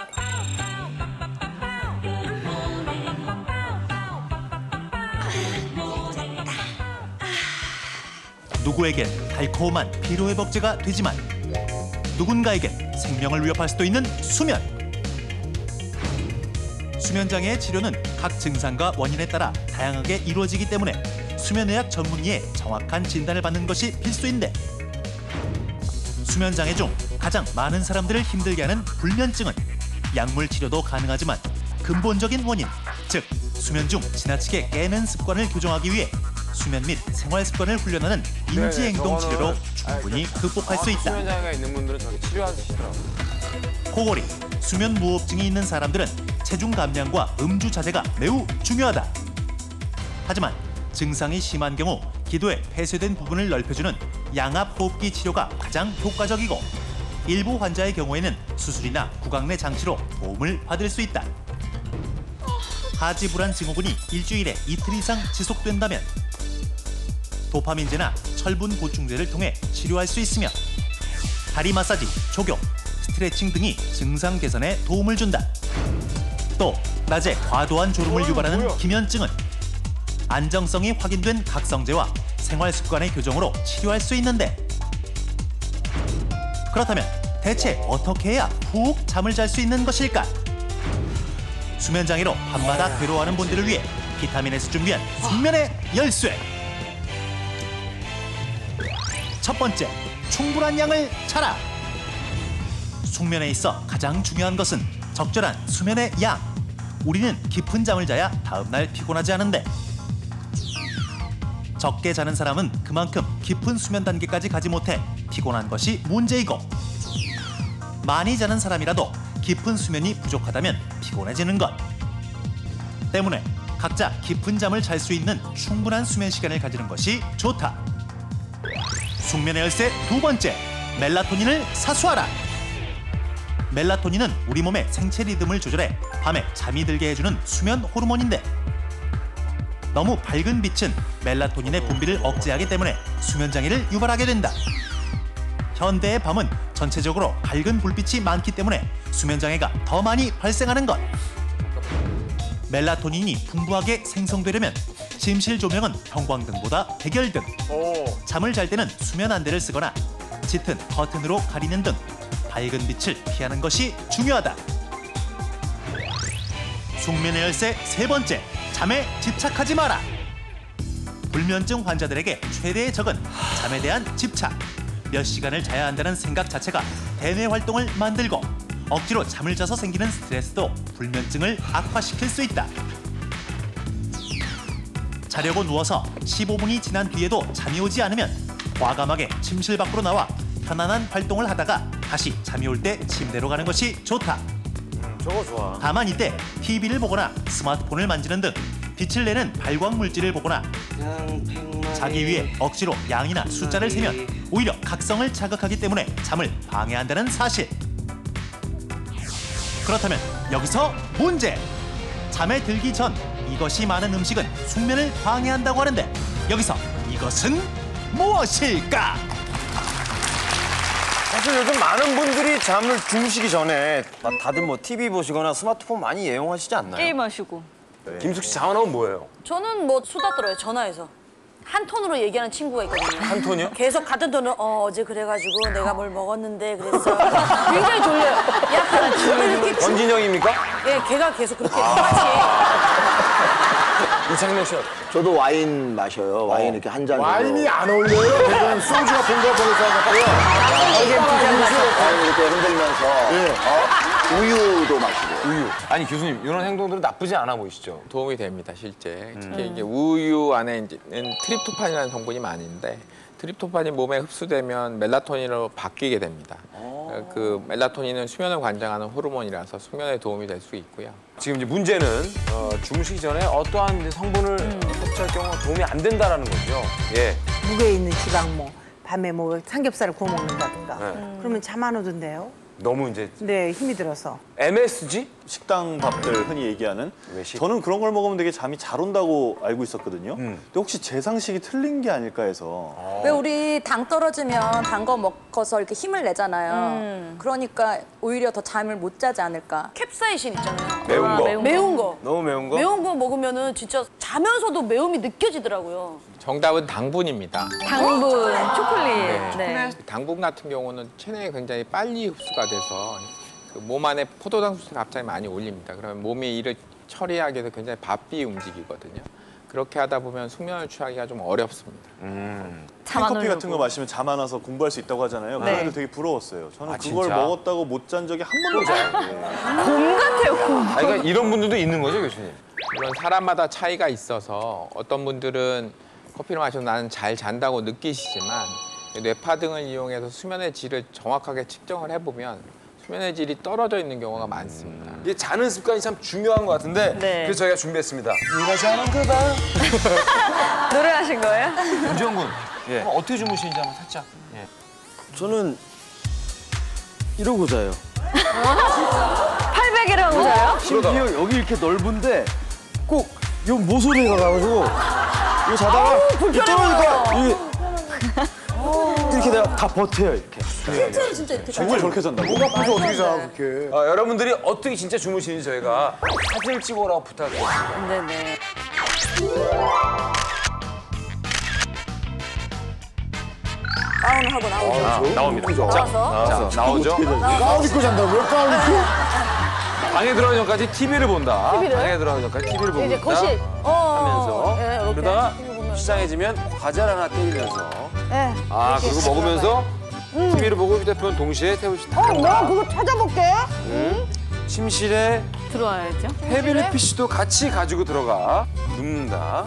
[SPEAKER 4] 누구에겐 달콤한 피로회복제가 되지만 누군가에겐 생명을 위협할 수도 있는 수면. 수면장애의 치료는 각 증상과 원인에 따라 다양하게 이루어지기 때문에 수면의학 전문의의 정확한 진단을 받는 것이 필수인데 수면장애 중 가장 많은 사람들을 힘들게 하는 불면증은 약물 치료도 가능하지만 근본적인 원인, 즉 수면 중 지나치게 깨는 습관을 교정하기 위해 수면 및 생활 습관을 훈련하는 인지행동 치료로 충분히 극복할 수 있다.
[SPEAKER 1] 수면 장애가 있는 분들은 저렇게 치료하시더라고요.
[SPEAKER 4] 코골이, 수면 무호흡증이 있는 사람들은 체중 감량과 음주 자제가 매우 중요하다. 하지만 증상이 심한 경우 기도에 폐쇄된 부분을 넓혀주는 양압 호흡기 치료가 가장 효과적이고 일부 환자의 경우에는 수술이나 구강 내 장치로 도움을 받을 수 있다. 하지 불안 증후군이 일주일에 이틀 이상 지속된다면 도파민제나 철분 보충제를 통해 치료할 수 있으며 다리 마사지, 조교, 스트레칭 등이 증상 개선에 도움을 준다. 또 낮에 과도한 졸음을 유발하는 기면증은 안정성이 확인된 각성제와 생활 습관의 교정으로 치료할 수 있는데 그렇다면 대체 어떻게 해야 푹 잠을 잘 수 있는 것일까? 수면 장애로 밤마다 괴로워하는 분들을 위해 비타민에서 준비한 숙면의 열쇠. 첫 번째, 충분한 양을 자라. 숙면에 있어 가장 중요한 것은 적절한 수면의 양. 우리는 깊은 잠을 자야 다음날 피곤하지 않은데 적게 자는 사람은 그만큼 깊은 수면 단계까지 가지 못해 피곤한 것이 문제이고 많이 자는 사람이라도 깊은 수면이 부족하다면 피곤해지는 것 때문에 각자 깊은 잠을 잘 수 있는 충분한 수면 시간을 가지는 것이 좋다. 숙면의 열쇠 두 번째, 멜라토닌을 사수하라. 멜라토닌은 우리 몸의 생체 리듬을 조절해 밤에 잠이 들게 해주는 수면 호르몬인데 너무 밝은 빛은 멜라토닌의 분비를 억제하기 때문에 수면 장애를 유발하게 된다. 현대의 밤은 전체적으로 밝은 불빛이 많기 때문에 수면 장애가 더 많이 발생하는 것. 멜라토닌이 풍부하게 생성되려면 침실 조명은 형광등보다 백열등, 잠을 잘 때는 수면 안대를 쓰거나 짙은 커튼으로 가리는 등 밝은 빛을 피하는 것이 중요하다. 숙면의 열쇠 세 번째, 잠에 집착하지 마라. 불면증 환자들에게 최대의 적은 잠에 대한 집착. 몇 시간을 자야 한다는 생각 자체가 대뇌 활동을 만들고 억지로 잠을 자서 생기는 스트레스도 불면증을 악화시킬 수 있다. 자려고 누워서 십오 분이 지난 뒤에도 잠이 오지 않으면 과감하게 침실 밖으로 나와 편안한 활동을 하다가 다시 잠이 올 때 침대로 가는 것이 좋다.
[SPEAKER 2] 저거 좋아.
[SPEAKER 4] 다만 이때 티비를 보거나 스마트폰을 만지는 등 빛을 내는 발광 물질을 보거나 자기 위해 억지로 양이나 숫자를 세면 오히려 각성을 자극하기 때문에 잠을 방해한다는 사실. 그렇다면 여기서 문제. 잠에 들기 전 이것이 많은 음식은 숙면을 방해한다고 하는데 여기서 이것은 무엇일까?
[SPEAKER 2] 사실 요즘 많은 분들이 잠을 주무시기 전에 다들 뭐 티비 보시거나 스마트폰 많이 애용하시지 않나요?
[SPEAKER 3] 게임하시고.
[SPEAKER 2] 네.
[SPEAKER 1] 김숙 씨 자원하면 뭐예요?
[SPEAKER 18] 저는 뭐 수다 떨어요, 전화해서. 한 톤으로 얘기하는 친구가 있거든요.
[SPEAKER 1] 한 톤이요?
[SPEAKER 18] 계속 같은 톤으로 어, 어제 그래가지고 내가 뭘 먹었는데 그랬어. 굉장히 졸려요. 약간 이렇게
[SPEAKER 1] 권진영입니까?
[SPEAKER 18] 예, 걔가 계속 그렇게
[SPEAKER 1] 아.
[SPEAKER 18] 같이.
[SPEAKER 1] 이창명 씨.
[SPEAKER 10] 저도 와인 마셔요. 와인 이렇게 한 잔.
[SPEAKER 11] 와인이 안 어울려요? 저는 소주가 본가 보내서 생각해요.
[SPEAKER 10] 와인 이렇게 흔들면서 어? 우유도 마시고.
[SPEAKER 1] 우유. 아니 교수님 이런 행동들은 나쁘지 않아 보이시죠?
[SPEAKER 14] 도움이 됩니다, 실제. 특히 이게 우유 안에 있는 트립토판이라는 성분이 많은데 트립토판이 몸에 흡수되면 멜라토닌으로 바뀌게 됩니다. 그 멜라토닌은 수면을 관장하는 호르몬이라서 숙면에 도움이 될 수 있고요.
[SPEAKER 1] 지금 이제 문제는 어, 주무시기 전에 어떠한 이제 성분을 섭취할 경우 도움이 안 된다라는 거죠. 예.
[SPEAKER 15] 무게 있는 지방 뭐 밤에 뭐 삼겹살을 구워 먹는다든가.
[SPEAKER 1] 네.
[SPEAKER 15] 그러면 잠 안 오던데요?
[SPEAKER 1] 너무 이제
[SPEAKER 15] 네, 힘이 들어서.
[SPEAKER 13] 엠에스지? 식당 밥들 흔히 얘기하는. 저는 그런 걸 먹으면 되게 잠이 잘 온다고 알고 있었거든요. 근데 혹시 제 상식이 틀린 게 아닐까 해서.
[SPEAKER 18] 왜 우리 당 떨어지면 단 거 먹어서 이렇게 힘을 내잖아요.
[SPEAKER 3] 음.
[SPEAKER 18] 그러니까 오히려 더 잠을 못 자지 않을까. 캡사이신 있잖아요.
[SPEAKER 2] 매운
[SPEAKER 18] 아,
[SPEAKER 2] 거.
[SPEAKER 18] 매운, 매운 거.
[SPEAKER 2] 너무 매운 거?
[SPEAKER 18] 매운 거 먹으면은 진짜 자면서도 매움이 느껴지더라고요.
[SPEAKER 14] 정답은 당분입니다.
[SPEAKER 3] 당분, 초콜릿.
[SPEAKER 14] 네.
[SPEAKER 3] 네.
[SPEAKER 14] 당분 같은 경우는 체내에 굉장히 빨리 흡수가 돼서 그 몸 안에 포도당 수치가 갑자기 많이 올립니다. 그러면 몸이 이를 처리하기 위해서 굉장히 바삐 움직이거든요. 그렇게 하다 보면 숙면을 취하기가 좀 어렵습니다.
[SPEAKER 13] 음.
[SPEAKER 3] 잠안
[SPEAKER 13] 커피 같은
[SPEAKER 3] 오려고.
[SPEAKER 13] 거 마시면 잠 안 와서 공부할 수 있다고 하잖아요.
[SPEAKER 3] 네.
[SPEAKER 13] 그래도 되게 부러웠어요. 저는
[SPEAKER 1] 아,
[SPEAKER 13] 그걸
[SPEAKER 1] 진짜?
[SPEAKER 13] 먹었다고 못 잔 적이 한 번도 없어요.
[SPEAKER 3] 곰 같아요, 곰.
[SPEAKER 1] 아, 그러니까 이런 분들도 있는 거죠, 교수님?
[SPEAKER 14] 물론 사람마다 차이가 있어서 어떤 분들은 커피를 마셔서 나는 잘 잔다고 느끼시지만 뇌파 등을 이용해서 수면의 질을 정확하게 측정을 해보면 수면의 질이 떨어져 있는 경우가 많습니다.
[SPEAKER 1] 이게 자는 습관이 참 중요한 것 같은데
[SPEAKER 3] 네.
[SPEAKER 1] 그래서 저희가 준비했습니다. 네가 자는 그 밤.
[SPEAKER 3] 노래하신 거예요?
[SPEAKER 1] 윤지영 군, 예. 어떻게 주무시는지 한번 살짝. 예.
[SPEAKER 2] 저는 이러고 자요.
[SPEAKER 3] 팔백이라고 자요?
[SPEAKER 2] 심지어 여기 이렇게 넓은데 꼭 요 모서리에 가가지고 이거 자다가 이 떨어지니까 이 이렇게 내가 다 버텨요 이렇게.
[SPEAKER 18] 실제로 진짜 이렇게
[SPEAKER 13] 정말 저렇게 잔다고?
[SPEAKER 11] 목 아프죠, 어떻게 자, 그렇게.
[SPEAKER 1] 아, 여러분들이 어떻게 진짜 주무시는지 저희가 사진을 찍어오라고 부탁드렸습니다.
[SPEAKER 3] 네네.
[SPEAKER 18] 다운을 하고 나오죠.
[SPEAKER 1] 아, 나옵니다. 자,
[SPEAKER 18] 나와서.
[SPEAKER 1] 자, 나오죠.
[SPEAKER 11] 가운 입고 잔다고요? 가운 입고?
[SPEAKER 1] 방에 들어가기 전까지 티비를 본다.
[SPEAKER 18] 티비를?
[SPEAKER 1] 방에 들어가기 전까지 티비를 보고
[SPEAKER 18] 이제
[SPEAKER 1] 있다.
[SPEAKER 18] 거실. 어.
[SPEAKER 1] 하면서
[SPEAKER 18] 예, 이렇게.
[SPEAKER 1] 그러다가
[SPEAKER 18] 티비 보면서.
[SPEAKER 1] 시장해지면 과자를 하나 때리면서
[SPEAKER 18] 예.
[SPEAKER 1] 아
[SPEAKER 18] 이렇게
[SPEAKER 1] 그리고 먹으면서 티비를 보고 휴대폰 동시에 태우 씨
[SPEAKER 15] 어, 내가 그거 찾아볼게.
[SPEAKER 1] 응? 침실에
[SPEAKER 3] 들어와야죠.
[SPEAKER 1] 태블릿 피씨도 같이 가지고 들어가 눕는다.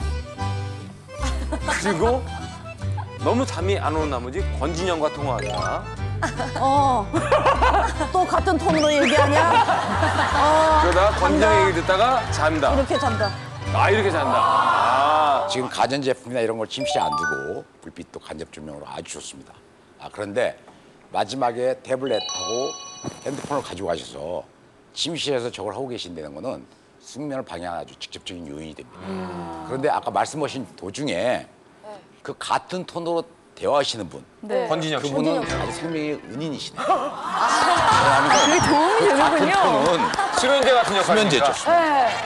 [SPEAKER 1] 그리고 너무 잠이 안 오는 나머지 권진영과 통화한다.
[SPEAKER 18] 어. 또 같은 톤으로 얘기하냐? 어.
[SPEAKER 1] 그러다가 권진영 얘기 듣다가 잔다.
[SPEAKER 18] 이렇게 잔다.
[SPEAKER 1] 아 이렇게 잔다. 아.
[SPEAKER 16] 지금 가전제품이나 이런 걸 침실에 안 두고 불빛도 간접 조명으로 아주 좋습니다. 아, 그런데 마지막에 태블릿하고 핸드폰을 가지고 가셔서 침실에서 저걸 하고 계신다는 거는 숙면을 방해하는 아주 직접적인 요인이 됩니다.
[SPEAKER 3] 음.
[SPEAKER 16] 그런데 아까 말씀하신 도중에 그 같은 톤으로 대화하시는 분,
[SPEAKER 3] 네.
[SPEAKER 1] 권진영 씨.
[SPEAKER 16] 그분은 아주 생명의 은인이시네요.
[SPEAKER 3] 아, 그게 도움이
[SPEAKER 16] 그 같은
[SPEAKER 3] 되는군요.
[SPEAKER 16] 톤은
[SPEAKER 1] 수면제 같은
[SPEAKER 16] 수면제
[SPEAKER 1] 역할입니까?
[SPEAKER 16] 좋습니다.
[SPEAKER 18] 네.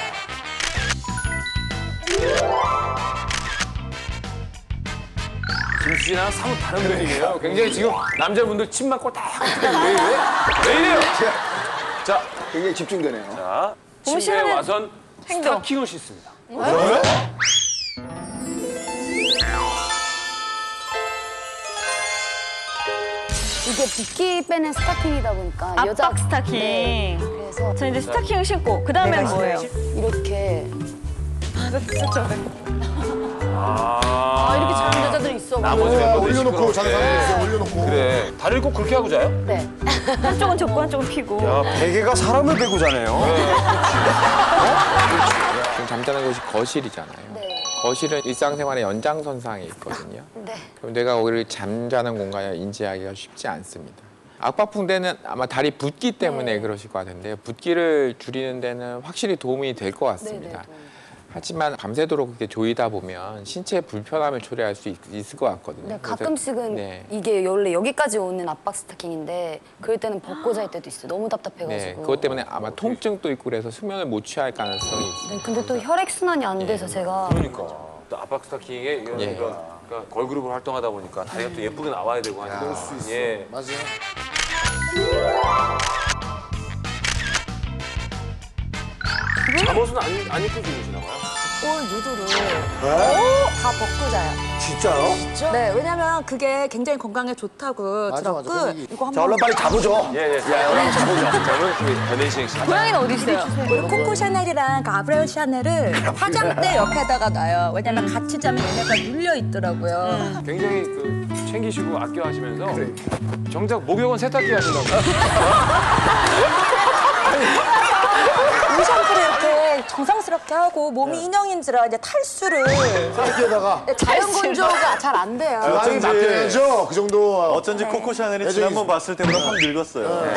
[SPEAKER 1] 김수 씨랑 사뭇 다른 분위기예요. 굉장히 지금 남자분들 침 맞고 다 하고 왜, 왜? 왜 이래요? 자,
[SPEAKER 10] 굉장히 집중되네요.
[SPEAKER 1] 자,
[SPEAKER 3] 보면
[SPEAKER 1] 침대에
[SPEAKER 3] 싫어하는
[SPEAKER 1] 와선
[SPEAKER 3] 행동.
[SPEAKER 1] 스타킹을 씻습니다.
[SPEAKER 8] 이게 붓기 빼는 스타킹이다 보니까
[SPEAKER 3] 압박 스타킹.
[SPEAKER 8] 네, 그래서
[SPEAKER 3] 저 이제 스타킹을 신고 그 다음엔 뭐예요?
[SPEAKER 8] 이렇게
[SPEAKER 18] 아, 이렇게 자는 여자들이 있어.
[SPEAKER 1] 나머지
[SPEAKER 11] 아,
[SPEAKER 1] 멤버들이
[SPEAKER 11] 올려놓고
[SPEAKER 1] 시끄러운데.
[SPEAKER 11] 자는 사람이 있어요, 올려놓고.
[SPEAKER 1] 그래. 다리를 꼭 그렇게 하고 자요?
[SPEAKER 8] 네.
[SPEAKER 3] 한쪽은 접고 한쪽은 피고.
[SPEAKER 2] 야 베개가 사람을 베고 자네요.
[SPEAKER 14] 지금 잠자는 곳이 거실이잖아요.
[SPEAKER 8] 네.
[SPEAKER 14] 거실은 일상생활의 연장선상에 있거든요.
[SPEAKER 8] 네.
[SPEAKER 14] 그럼 내가 거기를 잠자는 공간을 인지하기가 쉽지 않습니다. 압박붕대는 아마 다리 붓기 때문에 네. 그러실 것 같은데요. 붓기를 줄이는 데는 확실히 도움이 될 것 같습니다. 네네, 하지만 밤새도록 그렇게 조이다 보면 신체 불편함을 초래할 수 있, 있을 것 같거든요.
[SPEAKER 19] 네, 가끔씩은
[SPEAKER 14] 네.
[SPEAKER 19] 이게 원래 여기까지 오는 압박 스타킹인데 그럴 때는 벗고 잘 때도 있어요. 너무 답답해가지고.
[SPEAKER 14] 네, 그것 때문에 아마 통증도 있고 그래서 수면을 못 취할 가능성이 있습니다.
[SPEAKER 19] 네, 근데 또 혈액순환이 안 돼서
[SPEAKER 14] 네.
[SPEAKER 19] 제가.
[SPEAKER 1] 그러니까 또 압박 스타킹에 이게
[SPEAKER 14] 예.
[SPEAKER 1] 그러니까, 그러니까 걸그룹으로 활동하다 보니까 다리가 또 예쁘게 나와야 되고 하니까
[SPEAKER 11] 그럴 수 있어.
[SPEAKER 1] 예.
[SPEAKER 11] 맞아요.
[SPEAKER 1] 잠옷은 안, 안 입고 주무시나 봐요?
[SPEAKER 8] 올 누드를
[SPEAKER 11] 네?
[SPEAKER 8] 다 벗고 자요.
[SPEAKER 11] 진짜요?
[SPEAKER 8] 네, 왜냐면 그게 굉장히 건강에 좋다고
[SPEAKER 11] 맞아, 맞아.
[SPEAKER 8] 들었고
[SPEAKER 11] 그 얘기.
[SPEAKER 8] 이거 한번
[SPEAKER 10] 자, 얼른 빨리 가보죠.
[SPEAKER 1] 예, 예. 야, 얼른 가보죠. 저는 그 변혜식 씨.
[SPEAKER 3] 고양이는 어디 있어요?
[SPEAKER 8] 우리 코코 샤넬이랑 그 아브렐 샤넬을 화장대 옆에다가 놔요. 왜냐면 같이 자면 얘네가 눌려 있더라고요.
[SPEAKER 1] 굉장히 그 챙기시고 아껴 하시면서 정작 목욕은 세탁기 하신다고.
[SPEAKER 8] 이 샴푸를 이렇게 정성스럽게 하고 몸이 인형인지라 이제 탈수를
[SPEAKER 11] 세탁기에다가
[SPEAKER 8] 자연 건조가 잘 안 돼요.
[SPEAKER 11] 어쩐지 맡겨야죠. 그 정도.
[SPEAKER 13] 어쩐지 코코 샤넬이 지난번 봤을 때보다 확 늙었어요.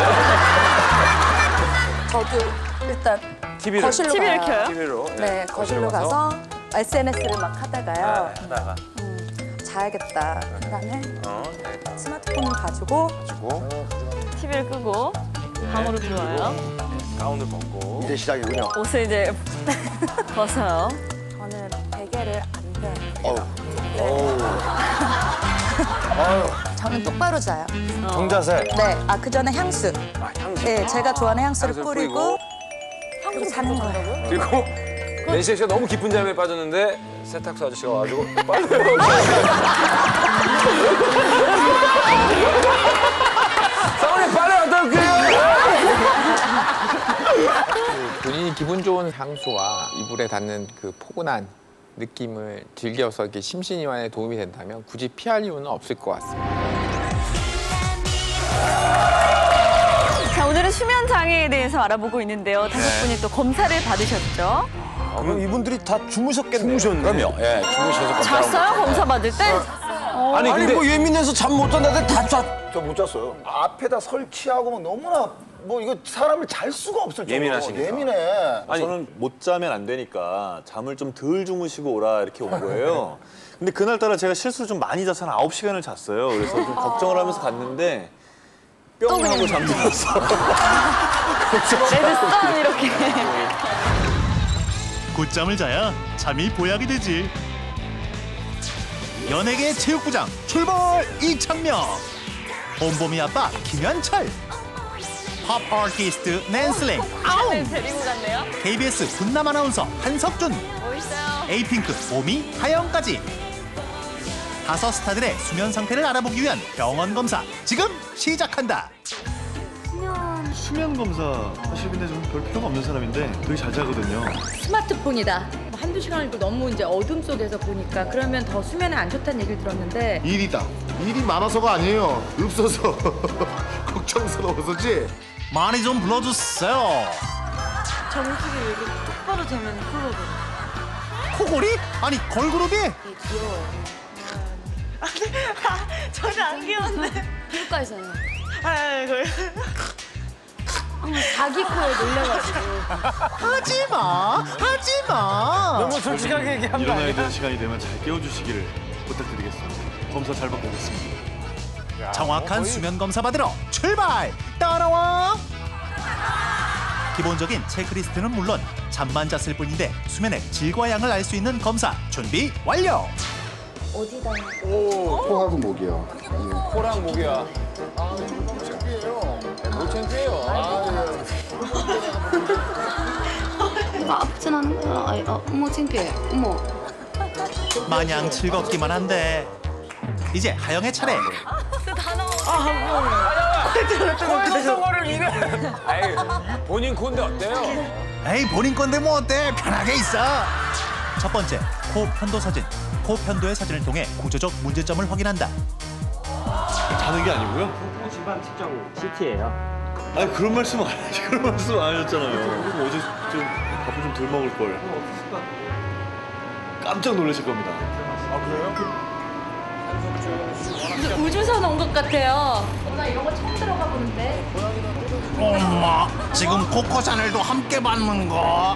[SPEAKER 8] 저도 일단
[SPEAKER 1] 티비를,
[SPEAKER 8] 거실로
[SPEAKER 3] 티비를
[SPEAKER 8] 가요.
[SPEAKER 3] 켜요?
[SPEAKER 1] 티비로.
[SPEAKER 8] 네, 거실로 가서 에스엔에스를 막 하다가요.
[SPEAKER 1] 하다가.
[SPEAKER 8] 음, 자야겠다. 그다음에
[SPEAKER 1] 어,
[SPEAKER 8] 스마트폰을 가지고
[SPEAKER 1] 가지고
[SPEAKER 3] 티비를 끄고 방으로 들어와요.
[SPEAKER 1] 가운을 벗고.
[SPEAKER 10] 이제 시작이군요.
[SPEAKER 3] 옷을 이제 벗어요.
[SPEAKER 8] 저는 베개를 안 대.
[SPEAKER 10] 어우.
[SPEAKER 8] 저는 똑바로 자요.
[SPEAKER 10] 정자세.
[SPEAKER 8] 네, 아 그 전에 향수.
[SPEAKER 1] 아, 향수.
[SPEAKER 8] 네, 제가 좋아하는 향수를
[SPEAKER 1] 향수를
[SPEAKER 8] 뿌리고 그리고 자는 거예요.
[SPEAKER 1] 그리고 낸시 씨가 너무 깊은 잠에 빠졌는데 세탁소 아저씨가 와가지고 빨리 사모님 빨리 왔다 올게요.
[SPEAKER 14] 본인이 기분 좋은 향수와 이불에 닿는 그 포근한 느낌을 즐겨서 이렇게 심신이완에 도움이 된다면 굳이 피할 이유는 없을 것 같습니다.
[SPEAKER 3] 자, 오늘은 수면 장애에 대해서 알아보고 있는데요. 다섯 분이 또 검사를 받으셨죠?
[SPEAKER 2] 아, 그럼 이분들이 다 주무셨겠네요.
[SPEAKER 1] 주무셨네.
[SPEAKER 16] 그럼요. 예, 주무셔서 검사하고
[SPEAKER 3] 잤어요? 검사 받을 때? 어,
[SPEAKER 2] 아니,
[SPEAKER 1] 근데-
[SPEAKER 2] 뭐 예민해서 잠 못 잔다는데 다 잤.
[SPEAKER 10] 저 못 잤어요. 앞에다 설치하고 막 너무나 뭐 이거 사람을 잘 수가 없을 정도로
[SPEAKER 1] 예민하시니까.
[SPEAKER 10] 예민해.
[SPEAKER 13] 아니, 저는 못 자면 안 되니까 잠을 좀 덜 주무시고 오라 이렇게 온 거예요. 근데 그날따라 제가 실수로 좀 많이 자서 한 아홉 시간을 잤어요. 그래서 좀 걱정을 하면서 갔는데 뿅 하고 잠들었어.
[SPEAKER 3] 레드스톤 이렇게.
[SPEAKER 4] 곧잠을 자야 잠이 보약이 되지. 연예계 체육부장 출발 이창명, 봄봄이 아빠 김현철, 팝 아티스트 낸슬랭 아웅,
[SPEAKER 3] 데리고 갔네요.
[SPEAKER 4] 케이비에스 훈남 아나운서 한석준,
[SPEAKER 3] 멋있어요.
[SPEAKER 4] 에이핑크 봄이 하영까지 다섯 스타들의 수면 상태를 알아보기 위한 병원 검사 지금 시작한다.
[SPEAKER 13] 수면 검사 사실 근데 좀 별 필요가 없는 사람인데 되게 잘 자거든요.
[SPEAKER 7] 스마트폰이다. 한두 시간을 또 너무 이제 어둠 속에서 보니까 그러면 더 수면에 안 좋다는 얘기를 들었는데
[SPEAKER 11] 일이다. 일이 많아서가 아니에요. 없어서. 걱정스러워서지.
[SPEAKER 4] 많이 좀 불러주세요.
[SPEAKER 12] 저 모습이 왜 이렇게 똑바로 되면 그러고.
[SPEAKER 4] 코골이? 아니 걸그룹이?
[SPEAKER 12] 귀여워요. 저는 안 귀여운데.
[SPEAKER 19] 피부과에서는.
[SPEAKER 12] 아, 그걸.
[SPEAKER 19] 자기 코에 놀려가지고.
[SPEAKER 4] 하지마, 하지마.
[SPEAKER 1] 너무 솔직하게 얘기한 거
[SPEAKER 13] 일어나야
[SPEAKER 1] 아니야?
[SPEAKER 13] 되는 시간이 되면 잘 깨워주시기를 부탁드리겠습니다. 검사 잘 받고 오겠습니다.
[SPEAKER 4] 정확한 수면 검사 받으러 출발! 따라와! 기본적인 체크리스트는 물론 잠만 잤을 뿐인데 수면의 질과 양을 알 수 있는 검사 준비 완료!
[SPEAKER 8] 어디다?
[SPEAKER 11] 코하고 목이요.
[SPEAKER 1] 코랑 목이야. 아, 창피해요. 뭘 창피해요.
[SPEAKER 19] 나 아프진 않은 거야. 아이, 어, 어머 창피해. 어머.
[SPEAKER 4] 마냥 즐겁기만 한데 이제 하영의 차례.
[SPEAKER 1] 코에서 덩어리를 입에. 에이, 본인 코인데 어때요?
[SPEAKER 4] 에이 본인 건데 뭐 어때? 편하게 있어. 첫 번째, 코 편도 사진. 코 편도의 사진을 통해 구조적 문제점을 확인한다.
[SPEAKER 13] 자는 게 아니고요?
[SPEAKER 5] 집안 측정 씨티예요.
[SPEAKER 13] 아니 그런 말씀 안 하시, 그런 말씀 안 하셨잖아요. 그럼 어제 좀 밥을 좀 덜 먹을 걸. 깜짝 놀라실 겁니다.
[SPEAKER 1] 아, 그래요?
[SPEAKER 7] 무슨 우주선 온 것 같아요. 나 이런 거 처음 들어가 보는데.
[SPEAKER 4] 엄마, 지금 코코샤넬도 함께 받는 거.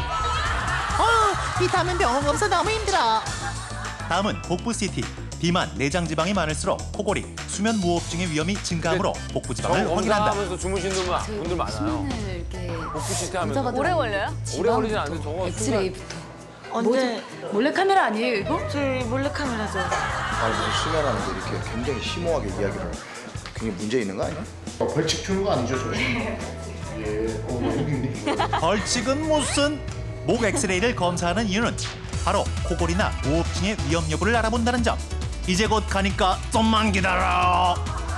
[SPEAKER 20] 어, 비타민 병원 검사 너무 힘들어.
[SPEAKER 4] 다음은 복부시티. 비만, 내장 지방이 많을수록 코골이, 수면 무호흡증의 위험이 증가하므로 복부 지방을 확인한다.
[SPEAKER 1] 검사하면서 주무시는 분- 분들 많아요. 복부 시트 하면서.
[SPEAKER 3] 오래 걸려요?
[SPEAKER 1] 오래 걸리진 않는데 저거
[SPEAKER 7] 엑스레이부터.
[SPEAKER 12] 언제?
[SPEAKER 7] 몰래카메라 아니에요 이거?
[SPEAKER 12] 저희 몰래카메라죠.
[SPEAKER 10] 아니 무슨 수면하는데 이렇게 굉장히 심오하게 이야기를 굉장히 문제 있는 거 아니야? 어, 벌칙 주는 거 아니죠 저? 예, 어, 여기
[SPEAKER 4] 벌칙은 무슨? 목 엑스레이를 검사하는 이유는 바로 코골이나 무호흡증의 위험 여부를 알아본다는 점. 이제 곧 가니까 좀만 기다려.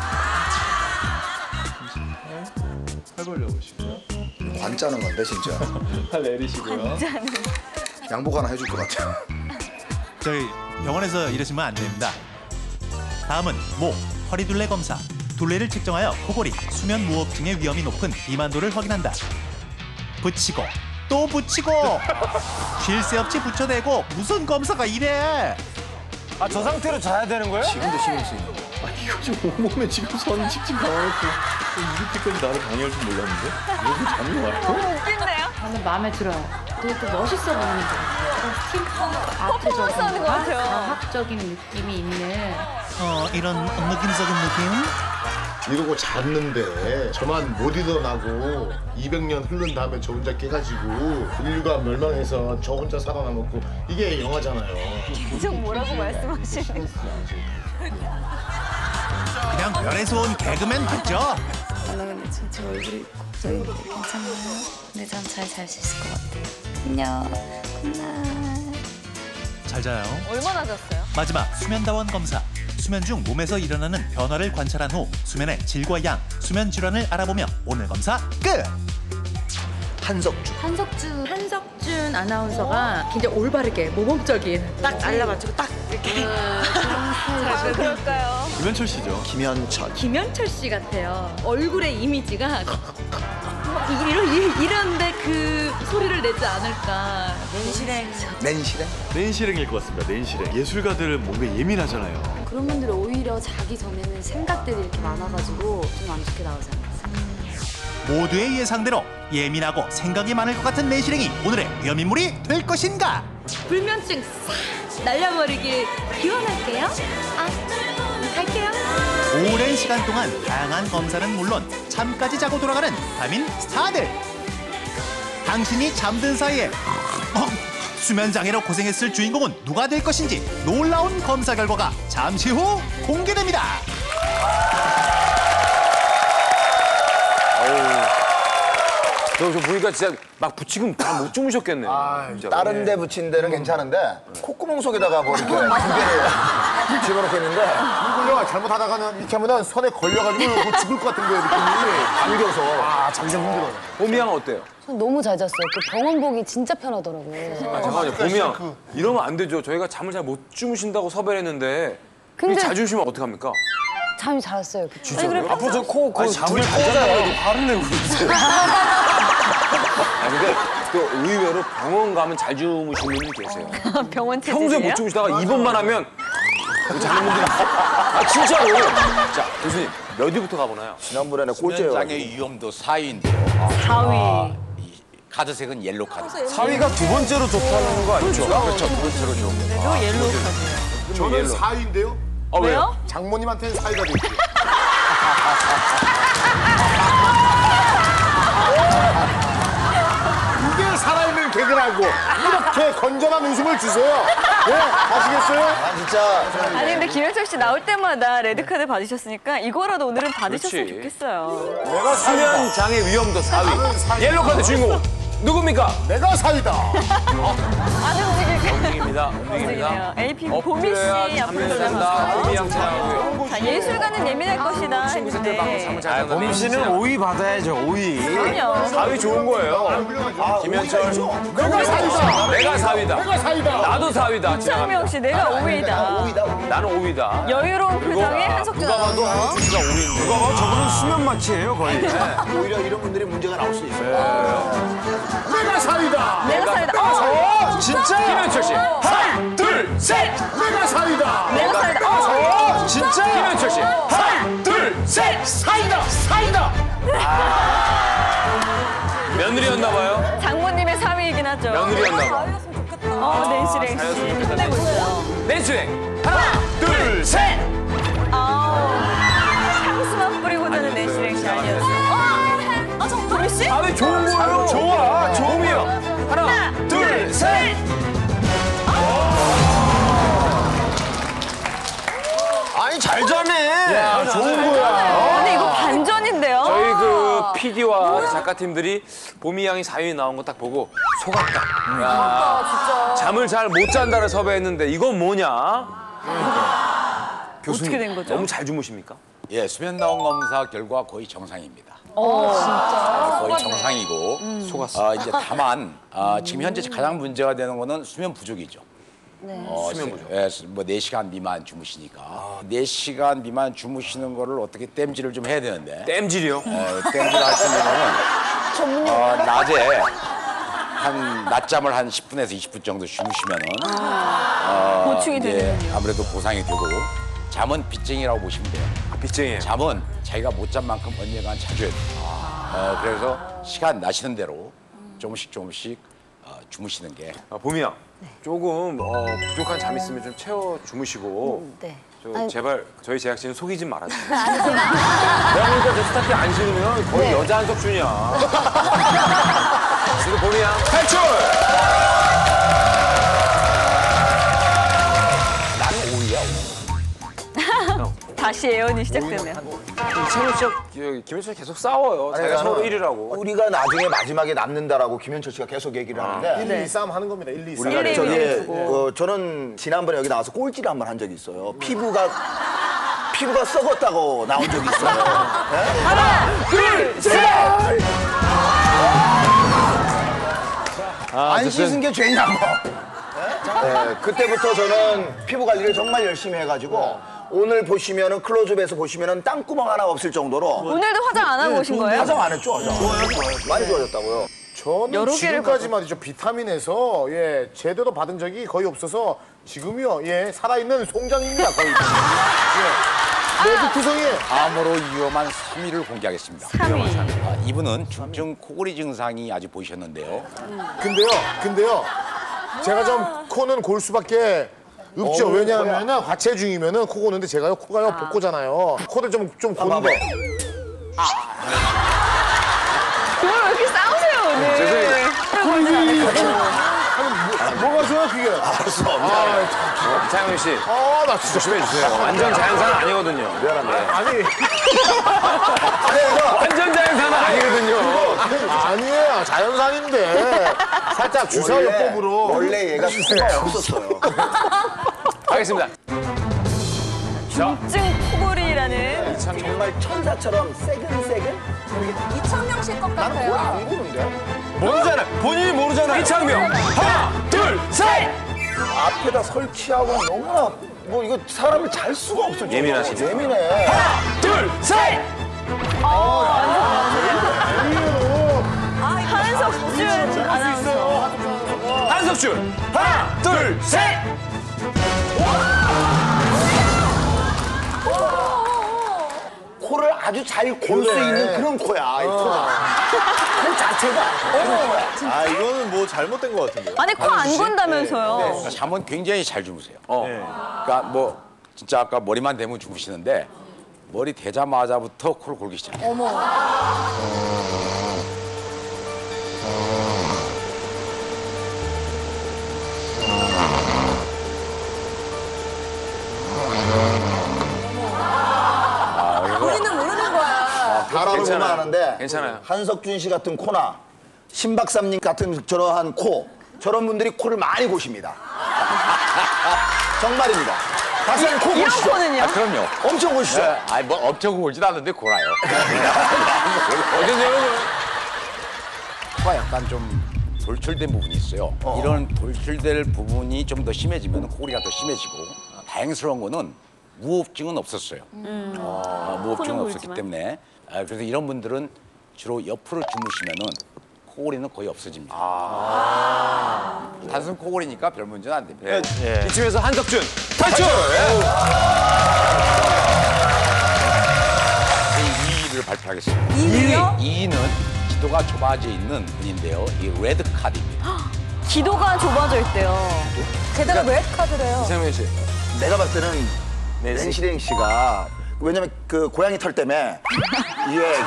[SPEAKER 13] 팔 벌려보시고요.
[SPEAKER 10] 관 짜는 건데 진짜.
[SPEAKER 13] 팔 내리시고요.
[SPEAKER 10] 양복 하나 해줄 것 같아요.
[SPEAKER 4] 저희 병원에서 이러시면 안 됩니다. 다음은 목, 허리둘레 검사. 둘레를 측정하여 코골이, 수면 무호흡증의 위험이 높은 비만도를 확인한다. 붙이고 또 붙이고 쉴 새 없이 붙여대고 무슨 검사가 이래?
[SPEAKER 1] 아, 저 상태로 자야 되는 거예요?
[SPEAKER 10] 지금도 신경 쓰이네.
[SPEAKER 13] 아 이거 지금 온몸에 지금 선 칙칙 감아놓고 이렇게까지 나를 방해할 줄 몰랐는데? 이렇게 잠이 와요?
[SPEAKER 3] 웃긴데요?
[SPEAKER 7] 저는 마음에 들어요. 되게 또 멋있어 보이는 것 같아요. 스팀
[SPEAKER 3] 퍼포먼스 하는 것 같아요.
[SPEAKER 7] 과학적인 느낌이 있는.
[SPEAKER 4] 어, 이런 느낌적인 느낌?
[SPEAKER 11] 이러고 잤는데 저만 못 일어나고 이백 년 흐른 다음에 저 혼자 깨가지고 인류가 멸망해서 저 혼자 살아남았고 이게 영화잖아요.
[SPEAKER 3] 계속 뭐라고 말씀하시는
[SPEAKER 4] 그냥 별에서 온 개그맨 맞죠?
[SPEAKER 19] 아, 나 근데 진짜 얼굴이 걱정인데 괜찮아요? 근데 전 잘 잘 수 있을 것 같아요. 안녕. 굿나잇.
[SPEAKER 4] 잘 자요.
[SPEAKER 3] 얼마나 잤어요?
[SPEAKER 4] 마지막 수면다원 검사. 수면 중 몸에서 일어나는 변화를 관찰한 후 수면의 질과 양, 수면 질환을 알아보며 오늘 검사 끝!
[SPEAKER 10] 한석준.
[SPEAKER 7] 한석준. 한석준 아나운서가 굉장히 올바르게 모범적인.
[SPEAKER 12] 딱 알려맞추고 딱 이렇게.
[SPEAKER 3] 잘 그럴까요?
[SPEAKER 13] 김현철 씨죠.
[SPEAKER 10] 김현철.
[SPEAKER 7] 김현철 씨 같아요. 얼굴의 이미지가 이런 이- 이런데 그 소리를 내지 않을까.
[SPEAKER 12] 낸실행.
[SPEAKER 10] 낸실행?
[SPEAKER 13] 낸실행일 것 같습니다. 낸실행. 예술가들은 뭔가 예민하잖아요.
[SPEAKER 19] 그런 분들은 오히려 자기 전에는 생각들이 이렇게 많아가지고 좀 안 좋게 나오지 않았어요.
[SPEAKER 4] 모두의 예상대로 예민하고 생각이 많을 것 같은 내실행이 오늘의 위험인물이 될 것인가?
[SPEAKER 7] 불면증 싹 날려버리길 기원할게요. 아, 갈게요.
[SPEAKER 4] 오랜 시간 동안 다양한 검사는 물론 잠까지 자고 돌아가는 비타민 스타들. 당신이 잠든 사이에 어, 수면장애로 고생했을 주인공은 누가 될 것인지 놀라운 검사 결과가 잠시 후 공개됩니다.
[SPEAKER 1] 저, 저 보니까 진짜 막 붙이고 다 못 주무셨겠네요.
[SPEAKER 10] 아,
[SPEAKER 1] 진짜.
[SPEAKER 10] 다른
[SPEAKER 1] 예.
[SPEAKER 10] 데 붙인 데는 괜찮은데 콧구멍 속에다가 뭐 이렇게 두 개를 집어넣고 있는데
[SPEAKER 11] 이걸요 잘못하다가는 이렇게 하면은 손에 걸려가지고 뭐 죽을 것 같은 거예요 느낌이. 감겨서. 아 잠시 힘들어요.
[SPEAKER 1] 봄이 양은 어때요?
[SPEAKER 19] 전 너무 잘 잤어요. 그 병원복이 진짜 편하더라고요.
[SPEAKER 1] 아, 잠깐만요. 봄이 양. 이러면 안 되죠. 저희가 잠을 잘 못 주무신다고 섭외를 했는데
[SPEAKER 19] 근데-
[SPEAKER 1] 잘 주무시면 어떡합니까?
[SPEAKER 19] 잠이 잘 왔어요. 그때.
[SPEAKER 1] 진짜요? 앞으로 저 코, 그
[SPEAKER 19] 아니,
[SPEAKER 1] 잠을
[SPEAKER 19] 잠을
[SPEAKER 1] 잘 자다가
[SPEAKER 19] 꺼져요.
[SPEAKER 1] 화를 내고 그러세요. 아 근데 또 의외로 병원 가면 잘 주무시는 분이 계세요.
[SPEAKER 3] 병원
[SPEAKER 1] 평소에
[SPEAKER 3] 체질이에요?
[SPEAKER 1] 못 주무시다가 입원만 하면 자는 분들이 있어요. 아 진짜로. 자 교수님 몇 위부터 가보나요?
[SPEAKER 10] 지난번에는
[SPEAKER 16] 수면장애 위험도 사 위인데요.
[SPEAKER 3] 사 위.
[SPEAKER 16] 카드색은 옐로 카드.
[SPEAKER 1] 사 위가 두 번째로 좋다는 거 아니죠?
[SPEAKER 16] 그렇죠. 두 번째로 좋은 거.
[SPEAKER 12] 그래도 옐로우 카드예요.
[SPEAKER 11] 저는
[SPEAKER 1] 옐로.
[SPEAKER 11] 사 위인데요.
[SPEAKER 1] 아 왜요?
[SPEAKER 11] 장모님한테는 사위가 되죠. 이게 살아있는 개그라고 이렇게 건전한 웃음을 주세요. 네, 아시겠어요?
[SPEAKER 10] 아 진짜.
[SPEAKER 3] 아니 근데 김현철 씨 나올 때마다 레드카드 받으셨으니까 이거라도 오늘은 받으셨으면
[SPEAKER 1] 그렇지.
[SPEAKER 3] 좋겠어요.
[SPEAKER 1] 내가 수면 장애 위험도 사 위. 옐로 카드 주인공 누굽니까?
[SPEAKER 11] 내가 사위다.
[SPEAKER 3] 안 움직일게.
[SPEAKER 1] 움직입니다. 움직입니다.
[SPEAKER 3] 에이피 보미 씨
[SPEAKER 1] 엎드려야
[SPEAKER 3] 앞으로
[SPEAKER 1] 잠을 잔다. 봄이 양 지나가고요.
[SPEAKER 3] 자, 예술가는 예민할 것이다 했는데
[SPEAKER 1] 아, 봄이 씨는 오 위 받아야죠. 오 위.
[SPEAKER 3] 그럼요.
[SPEAKER 1] 사 위 좋은 거예요. 아, 김현철.
[SPEAKER 11] 내가 사위다.
[SPEAKER 1] 내가 사 위다.
[SPEAKER 11] 내가 사위다.
[SPEAKER 1] 나도 사 위다.
[SPEAKER 3] 이창명 씨 내가 오 위다.
[SPEAKER 1] 나는 오 위다.
[SPEAKER 3] 여유로운 표정의 한석준
[SPEAKER 1] 누가 봐도
[SPEAKER 3] 아나운서.
[SPEAKER 1] 한준 씨가 오 위인데. 누가 봐도 저분은 수면 마취예요 거의.
[SPEAKER 10] 오히려 이런 분들이 문제가 나올 수 있어요.
[SPEAKER 11] 내가 사위다.
[SPEAKER 3] 내가 사이다.
[SPEAKER 1] 어, 진짜? 김현철 씨. 하나, 둘, 셋.
[SPEAKER 11] 내가 사위다.
[SPEAKER 3] 내가 사이다.
[SPEAKER 1] 며느리였나 봐요.
[SPEAKER 3] 장모님의 삼 위이긴 하죠.
[SPEAKER 1] 며느리였나 봐.
[SPEAKER 3] 어, 낸시랭 씨. 끝내고 있어요.
[SPEAKER 1] 낸시랭. 하나, 둘, 셋.
[SPEAKER 3] 아우. 향수만 뿌리고 자는 낸시랭 씨 아니었어요. 어, 아, 정말 씨?
[SPEAKER 1] 아, 왜 좋은 거예요? 좋아, 좋음이요. 하나,
[SPEAKER 3] 하나,
[SPEAKER 1] 둘, 셋.
[SPEAKER 2] 아니 잘 자네.
[SPEAKER 1] 야, 좋은 거야.
[SPEAKER 3] 근데 이거 반전인데요?
[SPEAKER 1] 저희 그 피디와 작가팀들이 보미 양이 사 위 나온 거 딱 보고 속았다. 야,
[SPEAKER 18] 진짜.
[SPEAKER 1] 잠을 잘 못 잔다를 섭외했는데 이건 뭐냐? 교수님,
[SPEAKER 3] 어떻게 된 거죠?
[SPEAKER 1] 너무 잘 주무십니까?
[SPEAKER 16] 예, 수면 나온 검사 결과 거의 정상입니다.
[SPEAKER 3] 어, 진짜.
[SPEAKER 16] 거의 정상이고
[SPEAKER 1] 속았어.
[SPEAKER 16] 어, 이제 다만 어, 지금 현재 가장 문제가 되는 거는 수면 부족이죠.
[SPEAKER 3] 네.
[SPEAKER 16] 어,
[SPEAKER 1] 수면 부족.
[SPEAKER 16] 예, 뭐 네 시간 미만 주무시니까 네 시간 미만 주무시는 거를 어떻게 땜질을 좀 해야 되는데
[SPEAKER 1] 땜질이요?
[SPEAKER 16] 예, 땜질 하시면은 어, 낮에 한 낮잠을 한 십 분에서 이십 분 정도 주무시면은 어,
[SPEAKER 3] 보충이
[SPEAKER 16] 이제
[SPEAKER 3] 되는군요.
[SPEAKER 16] 아무래도 보상이 되고 잠은 빚쟁이라고 보시면 돼요.
[SPEAKER 1] 아, 빚쟁이에요?
[SPEAKER 16] 잠은 자기가 못 잔 만큼 언젠간 자줘야 돼요. 어, 그래서 시간 나시는 대로 조금씩 조금씩 어, 주무시는 게.
[SPEAKER 1] 아, 보미 양, 조금 어, 부족한 잠 있으면 좀 채워 주무시고.
[SPEAKER 18] 네.
[SPEAKER 1] 저
[SPEAKER 18] 아니,
[SPEAKER 1] 제발 저희 제작진은 속이지 말아주세요. 내가 보니까 저 스타트 안 싫으면 거의
[SPEAKER 18] 네.
[SPEAKER 1] 여자 한석준이야. 그래도 보미 양 탈출!
[SPEAKER 16] 나는 오이야.
[SPEAKER 3] 다시 예언이 시작되네요.
[SPEAKER 1] 이찬호 씨와 김현철 씨 계속 싸워요.
[SPEAKER 10] 아니,
[SPEAKER 1] 자기가 서로
[SPEAKER 10] 나는
[SPEAKER 1] 일 위라고.
[SPEAKER 10] 우리가 나중에 마지막에 남는다라고 김현철 씨가 계속 얘기를 하는데
[SPEAKER 11] 일, 이 싸움 하는 겁니다. 일, 이 싸움.
[SPEAKER 10] 우리가
[SPEAKER 3] 일, 이,
[SPEAKER 10] 저기
[SPEAKER 3] 일 두고.
[SPEAKER 10] 어, 저는 지난번에 여기 나와서 꼴찌를 한 번 한 적이 있어요. 피부가 피부가 썩었다고 나온 적이 있어요. 네?
[SPEAKER 3] 하나, 둘, 셋!
[SPEAKER 10] 안 씻은 게 죄냐고. 네, 그때부터 저는 피부 관리를 정말 열심히 해가지고 오늘 보시면은 클로즈업에서 보시면은 땅구멍 하나 없을 정도로
[SPEAKER 3] 오늘도 화장 안 하고 오신 거예요?
[SPEAKER 10] 화장 안 했죠, 화장. 좋아요, 좋아요. 많이 좋아졌다고요.
[SPEAKER 11] 저는
[SPEAKER 3] 여러 개를
[SPEAKER 11] 지금까지 말이죠 비타민에서 예 제대로 받은 적이 거의 없어서 지금요 예 살아있는 송장입니다 거의. 예. 모두 구성이에요.
[SPEAKER 16] 다음으로 위험한 삼 위를 공개하겠습니다.
[SPEAKER 3] 삼 위.
[SPEAKER 16] 아, 이분은 중증 코골이 증상이 아직 보이셨는데요.
[SPEAKER 11] 근데요, 근데요, 제가 좀 코는 골 수밖에 없죠.
[SPEAKER 10] 어,
[SPEAKER 11] 왜냐하면은 과체중이면은 코 고는데 제가요 코가요 복고잖아요. 코를 좀 좀 고는데.
[SPEAKER 3] 그걸 왜 이렇게 싸우세요, 오늘?
[SPEAKER 11] 죄송해요. 뭐가 좋아 그게?
[SPEAKER 10] 알았어.
[SPEAKER 11] 아,
[SPEAKER 1] 이창용 씨,
[SPEAKER 11] 아나 진짜
[SPEAKER 1] 조심해 주세요. 완전 자연사는 아니거든요.
[SPEAKER 10] 미안합니다.
[SPEAKER 11] 아니
[SPEAKER 10] 아니 이거
[SPEAKER 1] 완전 자연사는 아니거든요.
[SPEAKER 11] 아니에요 자연산인데 살짝 주사요법으로
[SPEAKER 10] 원래 얘가 수가 없었어요.
[SPEAKER 1] 가겠습니다.
[SPEAKER 3] 중증 코골이라는
[SPEAKER 10] 정말 천사처럼 새근새근
[SPEAKER 18] 이창명 씨 것
[SPEAKER 10] 나는
[SPEAKER 18] 같아요.
[SPEAKER 10] 거의 안 고는데.
[SPEAKER 2] 모르잖아. 본인이 모르잖아요.
[SPEAKER 1] 이창명, 하나, 둘, 셋!
[SPEAKER 10] 앞에다 설치하고 너무나 뭐 이거 사람을 잘 수가 없어.
[SPEAKER 1] 예민하시네.
[SPEAKER 10] 예민해.
[SPEAKER 1] 하나, 둘, 셋!
[SPEAKER 3] 한석준 아나운서.
[SPEAKER 1] 한석준, 하나, 둘, 셋!
[SPEAKER 10] 코를 아주 잘 골 수 있는 그런 코야. 이 코가. 코 자체가.
[SPEAKER 13] 아 이거는 뭐 잘못된 것 같은데요.
[SPEAKER 3] 아니, 코 안 건다면서요?
[SPEAKER 16] 네, 잠은 굉장히 잘 주무세요.
[SPEAKER 1] 어.
[SPEAKER 16] 그러니까 뭐 진짜 아까 머리만 대면 주무시는데 머리 대자마자부터 코를 골기 시작해요.
[SPEAKER 18] 어머.
[SPEAKER 16] 아, 그래서
[SPEAKER 18] 본인은 모르는 거야.
[SPEAKER 10] 다 알아보면
[SPEAKER 1] 괜찮아요.
[SPEAKER 10] 아는데
[SPEAKER 1] 괜찮아요.
[SPEAKER 10] 한석준 씨 같은 코나 신 박사님 같은 저러한 코 저런 분들이 코를 많이 고십니다. 정말입니다. 박사님 코
[SPEAKER 3] 이런
[SPEAKER 10] 고시죠?
[SPEAKER 3] 코는요?
[SPEAKER 16] 아, 그럼요.
[SPEAKER 10] 엄청 고시죠?
[SPEAKER 16] 네, 아니 뭐 엄청 골진 않는데 골아요.
[SPEAKER 1] 어제는
[SPEAKER 16] 코가 약간 좀 돌출된 부분이 있어요.
[SPEAKER 10] 어.
[SPEAKER 16] 이런 돌출될 부분이 좀 더 심해지면 코골이가 더 심해지고 다행스러운 거는 무호흡증은 없었어요.
[SPEAKER 3] 음.
[SPEAKER 16] 어, 무호흡증은
[SPEAKER 3] 코는
[SPEAKER 16] 없었기
[SPEAKER 3] 골지만.
[SPEAKER 16] 때문에 아, 그래서 이런 분들은 주로 옆으로 주무시면은 코골이는 거의 없어집니다.
[SPEAKER 1] 아.
[SPEAKER 16] 단순 코골이니까 별 문제는 안 됩니다.
[SPEAKER 1] 예. 이쯤에서 한석준 탈출!
[SPEAKER 16] 이 위를 발표하겠습니다.
[SPEAKER 18] 이 위요?
[SPEAKER 16] 이 위는 기도가 좁아져 있는 분인데요. 이 레드 카드입니다.
[SPEAKER 3] 기도가 좁아져 있대요.
[SPEAKER 18] 게다가 레드 카드래요.
[SPEAKER 1] 이상민 씨.
[SPEAKER 10] 내가 봤을 때는 렌시랭 씨가 왜냐면 그 고양이 털 때문에 이게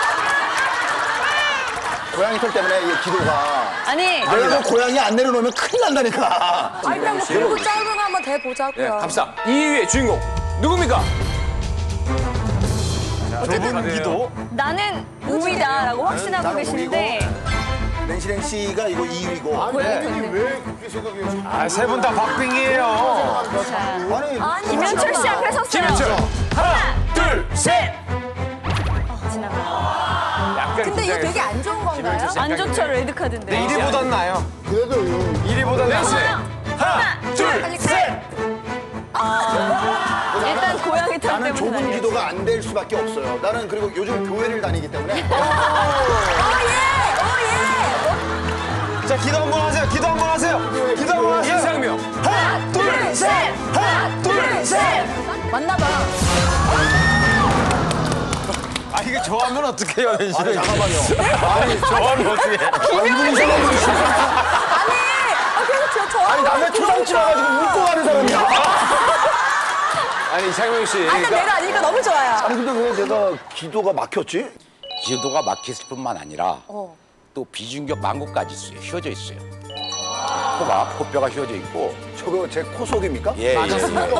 [SPEAKER 10] 고양이 털 때문에 이게 기도가
[SPEAKER 3] 아니
[SPEAKER 10] 내가 그 고양이 안 내려놓으면 큰일 난다니까.
[SPEAKER 18] 아, 일단 뭐 길고 짧은 거 한번 대보자고요.
[SPEAKER 1] 네, 갑시다. 이 위의 주인공 누굽니까?
[SPEAKER 2] 좁은 기도.
[SPEAKER 3] 나는 오이다라고 확신하고
[SPEAKER 10] 나는
[SPEAKER 3] 계시는데
[SPEAKER 10] 렌시랭 씨가 이거 이 위고.
[SPEAKER 11] 아니 왜 그렇게 생각해요?
[SPEAKER 2] 아, 세 분 다 박빙이에요.
[SPEAKER 10] 아니,
[SPEAKER 3] 김현철 씨 앞에 섰어요.
[SPEAKER 1] 김현철. 하나, 둘, 셋.
[SPEAKER 3] 지나가.
[SPEAKER 1] 약간
[SPEAKER 18] 근데 이거
[SPEAKER 1] 긴장했어.
[SPEAKER 18] 되게 안 좋은 건가요?
[SPEAKER 3] 안 좋죠 레드 카드인데.
[SPEAKER 2] 네, 일 위보단 나아요.
[SPEAKER 11] 그래도
[SPEAKER 2] 일 위보단 나아요.
[SPEAKER 1] 하나, 둘, 셋.
[SPEAKER 3] 일단 고양이 털
[SPEAKER 10] 나는
[SPEAKER 3] 때문에
[SPEAKER 10] 좁은
[SPEAKER 3] 다녀요.
[SPEAKER 10] 기도가 안 될 수밖에 없어요. 나는 그리고 요즘 교회를 다니기 때문에.
[SPEAKER 2] 자, 기도 한번 하세요. 기도 한번 하세요. 기도 한번 하세요.
[SPEAKER 1] 이상명.
[SPEAKER 2] 하나, 둘, 셋. 하나, 둘, 셋.
[SPEAKER 18] 맞나 봐.
[SPEAKER 2] 아, 이게 저하면 어떡해요,
[SPEAKER 10] 아니
[SPEAKER 2] 렌시랭.
[SPEAKER 10] 잠깐만요.
[SPEAKER 2] 아니, 저하면 어떡해.
[SPEAKER 18] 아니, 아, 그래서 저, 저.
[SPEAKER 10] 아니 남의 초상집 와가지고 웃고 가는 사람이야.
[SPEAKER 1] 아니 이상명 씨.
[SPEAKER 18] 아, 일단 내가 아니니까 너무 좋아요.
[SPEAKER 10] 아니 근데 왜 내가 기도가 막혔지?
[SPEAKER 16] 기도가 막혔을 뿐만 아니라
[SPEAKER 18] 어.
[SPEAKER 16] 또 비중격 망고까지 있어요. 휘어져 있어요. 코가 코뼈가 휘어져 있고.
[SPEAKER 10] 저거 제 코 속입니까?
[SPEAKER 16] 예, 예, 예. 예, 그게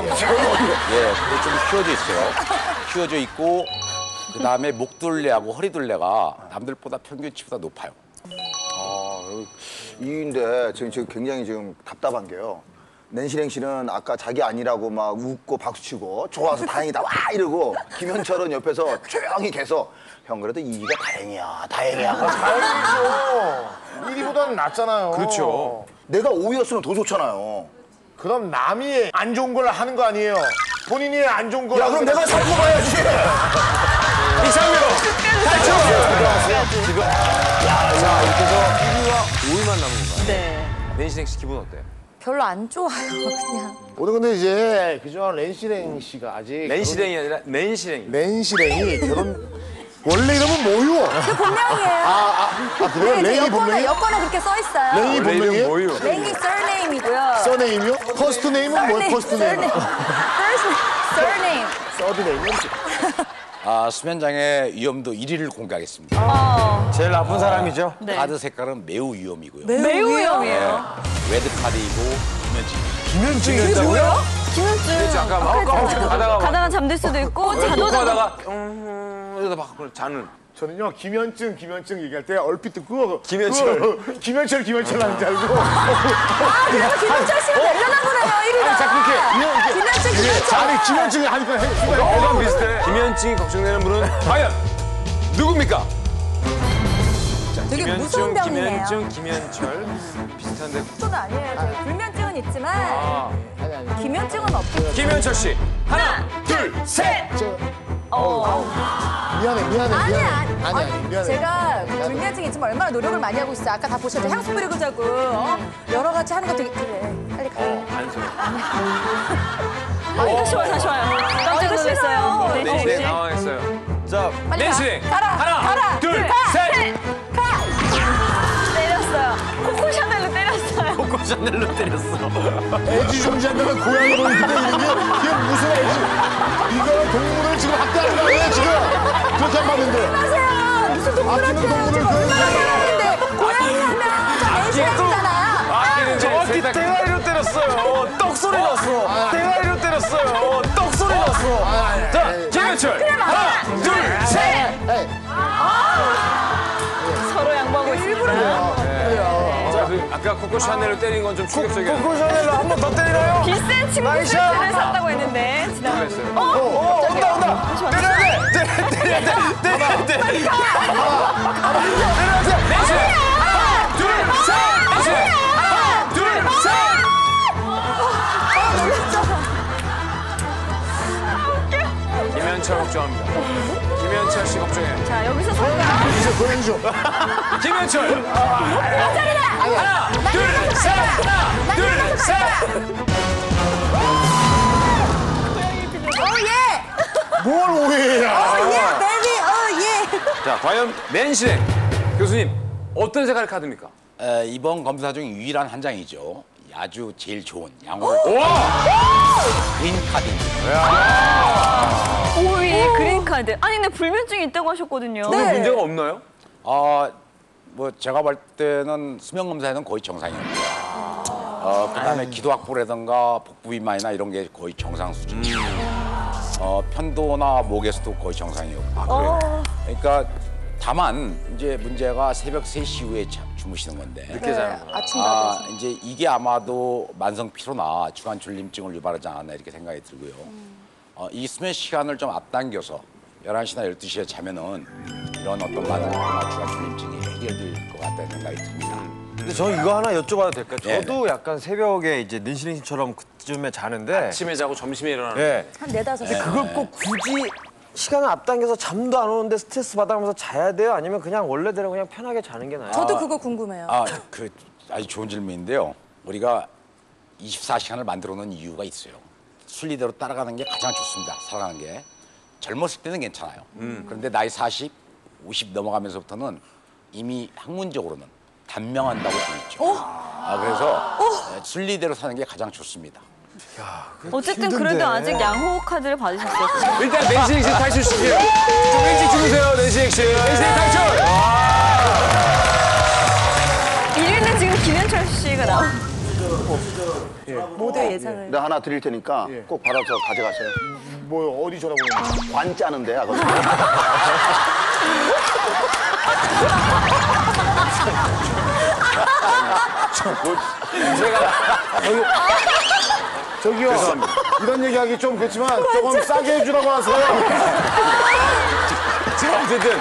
[SPEAKER 16] 좀 휘어져 있어요. 휘어져 있고 그다음에 목둘레하고 허리둘레가 남들보다 평균치보다 높아요.
[SPEAKER 10] 아, 이인데 지금 지금 굉장히 지금 답답한 게요. 낸시랭 씨는 아까 자기 아니라고 막 웃고 박수치고 좋아서 다행이다 와 이러고 김현철은 옆에서 조용히 계속 형 그래도 이 위가 다행이야 다행이야.
[SPEAKER 11] 다행이죠. 일 위보다는 낫잖아요.
[SPEAKER 10] 그렇죠. 내가 오 위였으면 더 좋잖아요.
[SPEAKER 11] 그럼 남이 안 좋은 걸 하는 거 아니에요? 본인이 안 좋은 걸.
[SPEAKER 10] 야 그럼 내가 살고 가야지.
[SPEAKER 1] 이상명. 탈출. 지금. 야, 자 이렇게 해서 일 위와 오 위만 남은 건가요?
[SPEAKER 3] 네.
[SPEAKER 1] 렌시랭 씨 기분 어때요?
[SPEAKER 18] 별로 안 좋아요, 그냥.
[SPEAKER 11] 오늘 근데 이제 그죠 렌시랭 씨가 아직
[SPEAKER 1] 렌시랭이 아니라 렌시랭.
[SPEAKER 11] 렌시랭이 결혼 원래 이름은 뭐요?
[SPEAKER 18] 그 본명이에요.
[SPEAKER 11] 아, 아, 아 그래요?
[SPEAKER 18] 네,
[SPEAKER 11] 렌이
[SPEAKER 18] 여권에,
[SPEAKER 11] 본명이?
[SPEAKER 18] 여권에 그렇게 써 있어요.
[SPEAKER 11] 렌이
[SPEAKER 1] 원래 이름
[SPEAKER 11] 본명이에요?
[SPEAKER 1] 뭐요?
[SPEAKER 18] 렌이 surname이고요.
[SPEAKER 11] 서네임이요? 퍼스트 네임은 뭐예요? 퍼스트 네임?
[SPEAKER 18] surname.
[SPEAKER 11] 서드 네임은?
[SPEAKER 16] 아, 수면장애 위험도 일 위를 공개하겠습니다.
[SPEAKER 3] 어.
[SPEAKER 2] 제일 나쁜 사람이죠.
[SPEAKER 3] 네.
[SPEAKER 16] 카드 색깔은 매우 위험이고요.
[SPEAKER 3] 매우 위험해요.
[SPEAKER 16] 레드 카드이고 김현진.
[SPEAKER 2] 김현증이
[SPEAKER 3] 이게 뭐야? 김현증.
[SPEAKER 1] 그렇지, 아까 막 가다가 가다가
[SPEAKER 3] 가다가 잠들 수도 있고 자도 자도.
[SPEAKER 1] 하다가 음 이러다 막 자는.
[SPEAKER 11] 저는요 김현증 김현증 얘기할 때 얼핏 듣고
[SPEAKER 1] 김현철.
[SPEAKER 11] 그거 김현철 김현철 하는 줄 알고
[SPEAKER 18] 아, 그래서 김현철 씨가 되려나 보네요, 일 위가.
[SPEAKER 11] 아니 자꾸 이렇게
[SPEAKER 18] 김현철, 김현철.
[SPEAKER 11] 아니 김현증이 하니까 해.
[SPEAKER 1] 어감 비슷해. 김현증이 걱정되는 분은 과연 누굽니까? 자,
[SPEAKER 18] 되게
[SPEAKER 1] 김현증,
[SPEAKER 18] 무서운 병이네요.
[SPEAKER 1] 김현증, 김현철 비슷한데.
[SPEAKER 18] 그건 아니에요. 저희 불면증은 있지만
[SPEAKER 1] 아,
[SPEAKER 18] 김현증은 없겠죠.
[SPEAKER 1] 김현철 씨 하나, 둘, 셋.
[SPEAKER 18] 어.
[SPEAKER 11] 미안해 미안해
[SPEAKER 18] 아니,
[SPEAKER 11] 미안해
[SPEAKER 18] 아니,
[SPEAKER 11] 아니 아니 미안해.
[SPEAKER 18] 제가 불면증이 있지만 얼마나 노력을 많이 하고 있어요. 아까 다 보셨죠? 향수 뿌리고 자고 어? 여러 가지 하는 거 되게 그래. 빨리 가.
[SPEAKER 1] 안 써.
[SPEAKER 3] 아, 다시 와요, 다시 와요. 깜짝
[SPEAKER 18] 이거
[SPEAKER 3] 놀랐어요.
[SPEAKER 18] 싫어요.
[SPEAKER 3] 네,
[SPEAKER 1] 네,
[SPEAKER 3] 네.
[SPEAKER 1] 네, 당황했어요.
[SPEAKER 2] 자,
[SPEAKER 18] 빨리 가.
[SPEAKER 1] 낸시랭
[SPEAKER 18] 가라.
[SPEAKER 1] 하나,
[SPEAKER 18] 가라.
[SPEAKER 1] 둘,
[SPEAKER 18] 가.
[SPEAKER 1] 셋.
[SPEAKER 18] 가.
[SPEAKER 3] 때렸어요. 코코 샤넬로 때렸어요.
[SPEAKER 2] 코코 샤넬로 때렸어.
[SPEAKER 11] 애지중지한다는 고양이 보이는데 이런 게 이게 무슨 애지? 이거는 동물을 지금 학대하는 거 아니에요 지금? 그렇게 안 봤는데.
[SPEAKER 18] 하세요. 무슨 동물한테
[SPEAKER 11] 아끼는 동물을
[SPEAKER 18] 지금 얼마나
[SPEAKER 11] 그런
[SPEAKER 18] 사랑하는데 고양이 하면 저 애시랑이잖아요.
[SPEAKER 1] 아끼는
[SPEAKER 2] 정확히 대가리로 때렸어요. 떡소리 났어. 대가리로 때렸어요. 떡소리 났어.
[SPEAKER 1] 자, 김현철 하나, 둘, 셋.
[SPEAKER 3] 서로 양보하고 있습니다.
[SPEAKER 1] 자, 그 아까 코코 샤넬로 때린 건 좀 충격적이었어요.
[SPEAKER 2] 코코 샤넬로 한 번 더 때리나요?
[SPEAKER 3] 비싼 친구
[SPEAKER 2] 나이샤.
[SPEAKER 3] 세트를 샀다고 했는데 지나가고
[SPEAKER 1] 놀랐어요.
[SPEAKER 3] 어?
[SPEAKER 2] 어,
[SPEAKER 3] 깜짝이야.
[SPEAKER 2] 온다 온다.
[SPEAKER 3] 다시 왔다.
[SPEAKER 2] 때려야 돼. 때려, 때려야 돼. 때려야 돼. 때려야 돼.
[SPEAKER 1] 넷이 하나, 둘, 셋. 넷이 하나, 둘, 셋. 김현철 걱정합니다. 김현철 씨 걱정해요.
[SPEAKER 3] 자, 여기서 손가락.
[SPEAKER 11] 이제 고양이죠.
[SPEAKER 1] 김현철 하나, 둘, 셋. 하나, 둘, 셋.
[SPEAKER 18] 오 예.
[SPEAKER 11] 뭘 오해해요?
[SPEAKER 18] 오 예, 베이비. 오 예.
[SPEAKER 1] 자, 과연 낸시랭 교수님, 어떤 색깔 카드입니까?
[SPEAKER 16] 에, 이번 검사 중 유일한 한 장이죠. 아주 제일 좋은 양호를 그린 카드입니다.
[SPEAKER 3] 오, 예, 그린 카드. 아니, 근데 불면증이 있다고 하셨거든요.
[SPEAKER 1] 전혀 문제가 없나요?
[SPEAKER 16] 어, 뭐 제가 볼 때는 수면 검사에는 거의 정상입니다. 어, 그다음에 기도학부라든가 복부 비만이나 이런 게 거의 정상 수준이고, 어, 편도나 목에서도 거의 정상이고. 아, 그래요? 그러니까 다만 이제 문제가 새벽 세 시 이후에 자, 주무시는 건데.
[SPEAKER 1] 늦게 자는 거예요.
[SPEAKER 16] 아침 아, 이제 이게 아마도 만성 피로나 주간 졸림증을 유발하지 않았나 이렇게 생각이 들고요. 음. 어, 이 수면 시간을 좀 앞당겨서 열한 시나 열두 시에 자면은 이런 어떤 만성 피로나 주간 졸림증이 해결될 것 같다는 생각이 듭니다.
[SPEAKER 2] 근데 저 이거 하나 여쭤봐도 될까요?
[SPEAKER 16] 네,
[SPEAKER 2] 저도 약간 새벽에 이제 낸시랭씨처럼 그쯤에 자는데
[SPEAKER 1] 아침에 자고 점심에 일어나는.
[SPEAKER 2] 네.
[SPEAKER 18] 한 네다섯 시.
[SPEAKER 2] 근데 그걸 꼭 굳이 시간을 앞당겨서 잠도 안 오는데 스트레스 받아가면서 자야 돼요? 아니면 그냥 원래대로 그냥 편하게 자는 게 나아요?
[SPEAKER 18] 저도 그거 궁금해요.
[SPEAKER 16] 아, 그 아주 좋은 질문인데요. 우리가 이십사 시간을 만들어 놓은 이유가 있어요. 순리대로 따라가는 게 가장 좋습니다. 살아가는 게. 젊었을 때는 괜찮아요. 음. 그런데 나이 사십, 오십 넘어가면서부터는 이미 학문적으로는 단명한다고 되어 있죠.
[SPEAKER 18] 어?
[SPEAKER 16] 아, 그래서 어? 순리대로 사는 게 가장 좋습니다.
[SPEAKER 2] 야,
[SPEAKER 3] 어쨌든
[SPEAKER 2] 힘든데.
[SPEAKER 3] 그래도 아직 양호 카드를 받으셨어요.
[SPEAKER 1] 일단 낸시랭씨 탈출시켜요. 좀 일찍 주무세요, 낸시랭씨. 낸시랭 탈출!
[SPEAKER 3] 일 위는 지금 김현철 씨가 나와.
[SPEAKER 18] 모두 예상을.
[SPEAKER 10] 내가 하나 드릴 테니까 꼭 받아서 가져가세요.
[SPEAKER 11] 뭐요? 어디 전화 보내는 거야?
[SPEAKER 10] 관 짜는데, 아거
[SPEAKER 11] 저기요. 죄송합니다. 이런 얘기하기 좀 그렇지만 조금 싸게 해주라고 하세요.
[SPEAKER 1] 자, 어쨌든.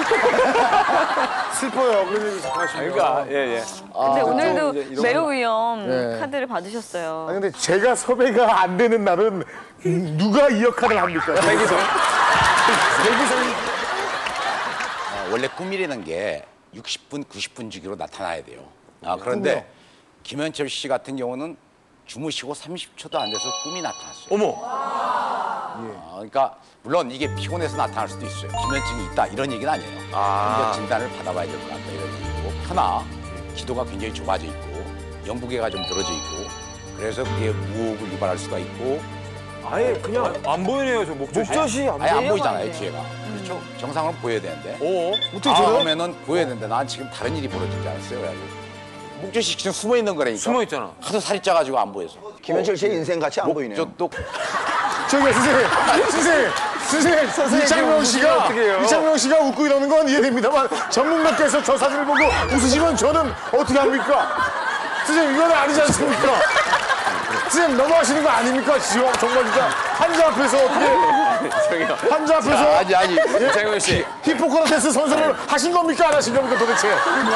[SPEAKER 11] 슬퍼요. 그런 얘기 자꾸 하시면.
[SPEAKER 1] 그러니까, 예, 예.
[SPEAKER 3] 근데
[SPEAKER 11] 아,
[SPEAKER 3] 오늘도 매우 위험
[SPEAKER 11] 네.
[SPEAKER 3] 카드를 받으셨어요.
[SPEAKER 11] 아 근데 제가 섭외가 안 되는 날은 누가 이 역할을 합니까?
[SPEAKER 1] 대기성.
[SPEAKER 11] 대기성.
[SPEAKER 16] 아, 원래 꿈이라는 게 육십 분, 구십 분 주기로 나타나야 돼요. 아, 그런데 김현철 씨 같은 경우는 주무시고 삼십 초도 안 돼서 꿈이 나타났어요.
[SPEAKER 1] 어머.
[SPEAKER 16] 아, 그러니까 물론 이게 피곤해서 나타날 수도 있어요. 기면증이 있다 이런 얘기는 아니에요.
[SPEAKER 1] 아.
[SPEAKER 16] 진단을 받아봐야 될 것 같다 이런 얘기고, 하나 기도가 굉장히 좁아져 있고 영부계가 좀 늘어져 있고, 그래서 그게 무호흡을 유발할 수가 있고.
[SPEAKER 2] 아예 그냥
[SPEAKER 1] 안 보이네요, 저 목젖이.
[SPEAKER 2] 목젖이 안
[SPEAKER 16] 아예 안
[SPEAKER 2] 보여요.
[SPEAKER 16] 보이잖아요, 뒤에가. 그렇죠? 정상으로 보여야 되는데.
[SPEAKER 1] 오.
[SPEAKER 11] 어떻게
[SPEAKER 16] 아,
[SPEAKER 11] 저래요?
[SPEAKER 16] 그러면은 보여야 되는데 난 지금 다른 일이 벌어지지 않았어요. 그래가지고 목젖이 지금 숨어 있는 거라니까.
[SPEAKER 1] 숨어 있잖아.
[SPEAKER 16] 하도 살이 쪄가지고 안 보여서.
[SPEAKER 10] 김현철 씨의 인생 같이 안 보이네요.
[SPEAKER 16] 목젖도
[SPEAKER 11] 저기 선생님, 선생님, 선생님, 이창명 씨가
[SPEAKER 1] 어떻게 해요?
[SPEAKER 11] 이창명 씨가 웃고 이러는 건 이해됩니다만 전문가께서 저 사진을 보고 웃으시면 저는 어떻게 합니까? 선생님 이건 아니지 않습니까? 선생님 너무하시는 거 아닙니까? 지금 정말 진짜 환자 앞에서 어떻게
[SPEAKER 1] 저기요.
[SPEAKER 11] 환자 앞에서
[SPEAKER 16] 자, 아니 아니
[SPEAKER 1] 이창명 씨.
[SPEAKER 11] 히포크라테스 선서를 하신 겁니까 안 하신 겁니까 도대체?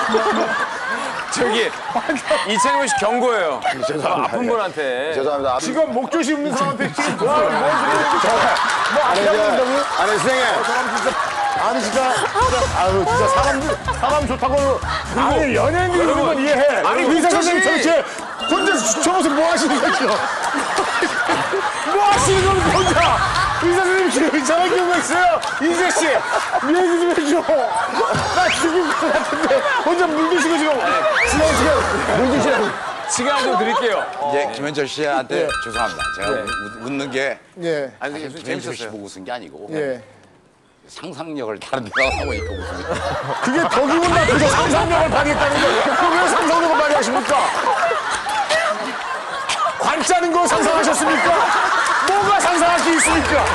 [SPEAKER 1] 저기 이창명 씨 경고예요.
[SPEAKER 10] 죄송합니다.
[SPEAKER 1] 아픈 분한테.
[SPEAKER 10] 죄송합니다.
[SPEAKER 11] 지금 목조시 없는 사람한테 지금 뭐 하는 거야? 뭐
[SPEAKER 10] 아니,
[SPEAKER 11] 아니라고
[SPEAKER 10] 저-
[SPEAKER 11] 한다고요?
[SPEAKER 10] 아니, 선생님.
[SPEAKER 11] 사람 진짜 아니 진짜 진짜 아유 진짜 사람들 사람 좋다고 아니 연예인들이 그런 건 이해해.
[SPEAKER 1] 아니,
[SPEAKER 11] 의사
[SPEAKER 1] 목조시-
[SPEAKER 11] 선생님 저렇게 혼자 저기서 뭐 하시는 거죠? 뭐 하시는 겁니까 혼자? 의사 선생님 지금 전화 기억나 있어요? 이재 씨 얘기 좀 해줘. 나 죽을 것 같은데 혼자 물 드시고 지금 지금 지금 물 드시라고.
[SPEAKER 1] 시간 좀 드릴게요.
[SPEAKER 16] 이제 김현철 씨한테
[SPEAKER 11] 예.
[SPEAKER 16] 죄송합니다. 제가
[SPEAKER 1] 네.
[SPEAKER 16] 웃, 웃는 게
[SPEAKER 11] 예.
[SPEAKER 1] 아니,
[SPEAKER 16] 사실
[SPEAKER 1] 좀
[SPEAKER 16] 김현철 씨
[SPEAKER 1] 재밌었어요.
[SPEAKER 16] 보고 웃은 게 아니고
[SPEAKER 11] 예.
[SPEAKER 16] 상상력을 다른 데가 하다 보니까 웃은 거예요.
[SPEAKER 11] 그게 더 기분 나쁘죠. 상상력을 발휘했다는 거. 그럼 왜 상상력을 발휘하십니까? 관 짜는 거 상상하셨습니까? 뭐가 상상할 게 있습니까?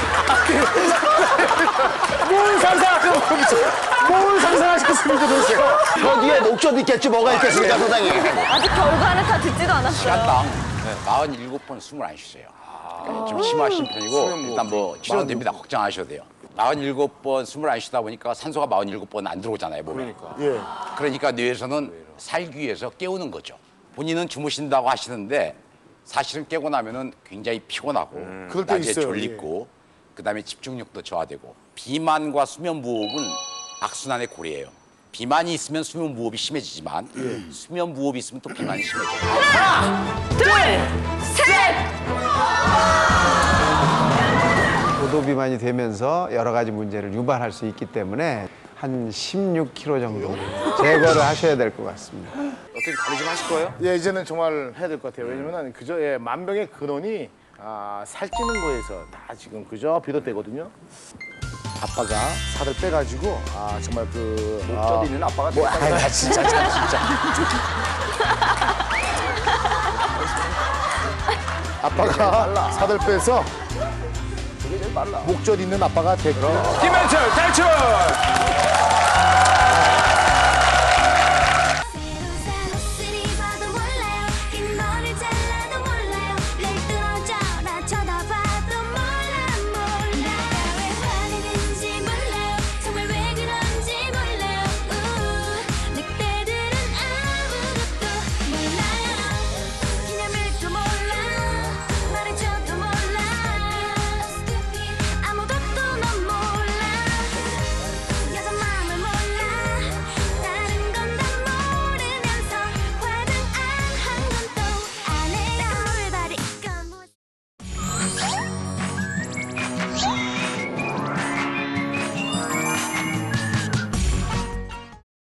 [SPEAKER 11] 뭘 상상하셨습니까? 뭘 상상하셨습니까 도대체?
[SPEAKER 10] 거기에 목젖 있겠지 뭐가 있겠습니까, 선생님?
[SPEAKER 3] 아직 결과는 다 듣지도 않았어요.
[SPEAKER 16] 시간당 사십칠 번 숨을 안 쉬세요. 그러니까 좀 심하신 편이고 일단 뭐 치료는 됩니다. 걱정 안 하셔도 돼요. 사십칠 번 숨을 안 쉬다 보니까 산소가 사십칠 번 안 들어오잖아요, 몸에.
[SPEAKER 1] 그러니까.
[SPEAKER 11] 예.
[SPEAKER 16] 그러니까 뇌에서는 살기 위해서 깨우는 거죠. 본인은 주무신다고 하시는데 사실은 깨고 나면은 굉장히 피곤하고
[SPEAKER 11] 그럴 때
[SPEAKER 16] 낮에
[SPEAKER 11] 있어요,
[SPEAKER 16] 졸리고 그다음에 집중력도 저하되고, 비만과 수면 무호흡은 악순환의 고리예요. 비만이 있으면 수면 무호흡이 심해지지만 수면 무호흡이 있으면 또 비만이 심해져요.
[SPEAKER 3] 둘, 셋!
[SPEAKER 21] 고도비만이 되면서 여러 가지 문제를 유발할 수 있기 때문에 한 십육 킬로그램 정도 제거를 하셔야 될 것 같습니다.
[SPEAKER 1] 어떻게 관리 좀 하실 거예요?
[SPEAKER 11] 예, 이제는 정말 해야 될 것 같아요. 왜냐면 그저 예, 만병의 근원이 아, 살찌는 거에서 다 지금 그저 비롯되거든요. 아빠가 살을 빼가지고 아 정말 그
[SPEAKER 10] 목젖 있는 아빠가
[SPEAKER 11] 뭐,
[SPEAKER 10] 됐다.
[SPEAKER 11] 아, 진짜 참 진짜. 아빠가 살을 빼서
[SPEAKER 10] 그게 제일 빨라.
[SPEAKER 11] 목젖 있는 아빠가 됐고.
[SPEAKER 1] 김현철 탈출!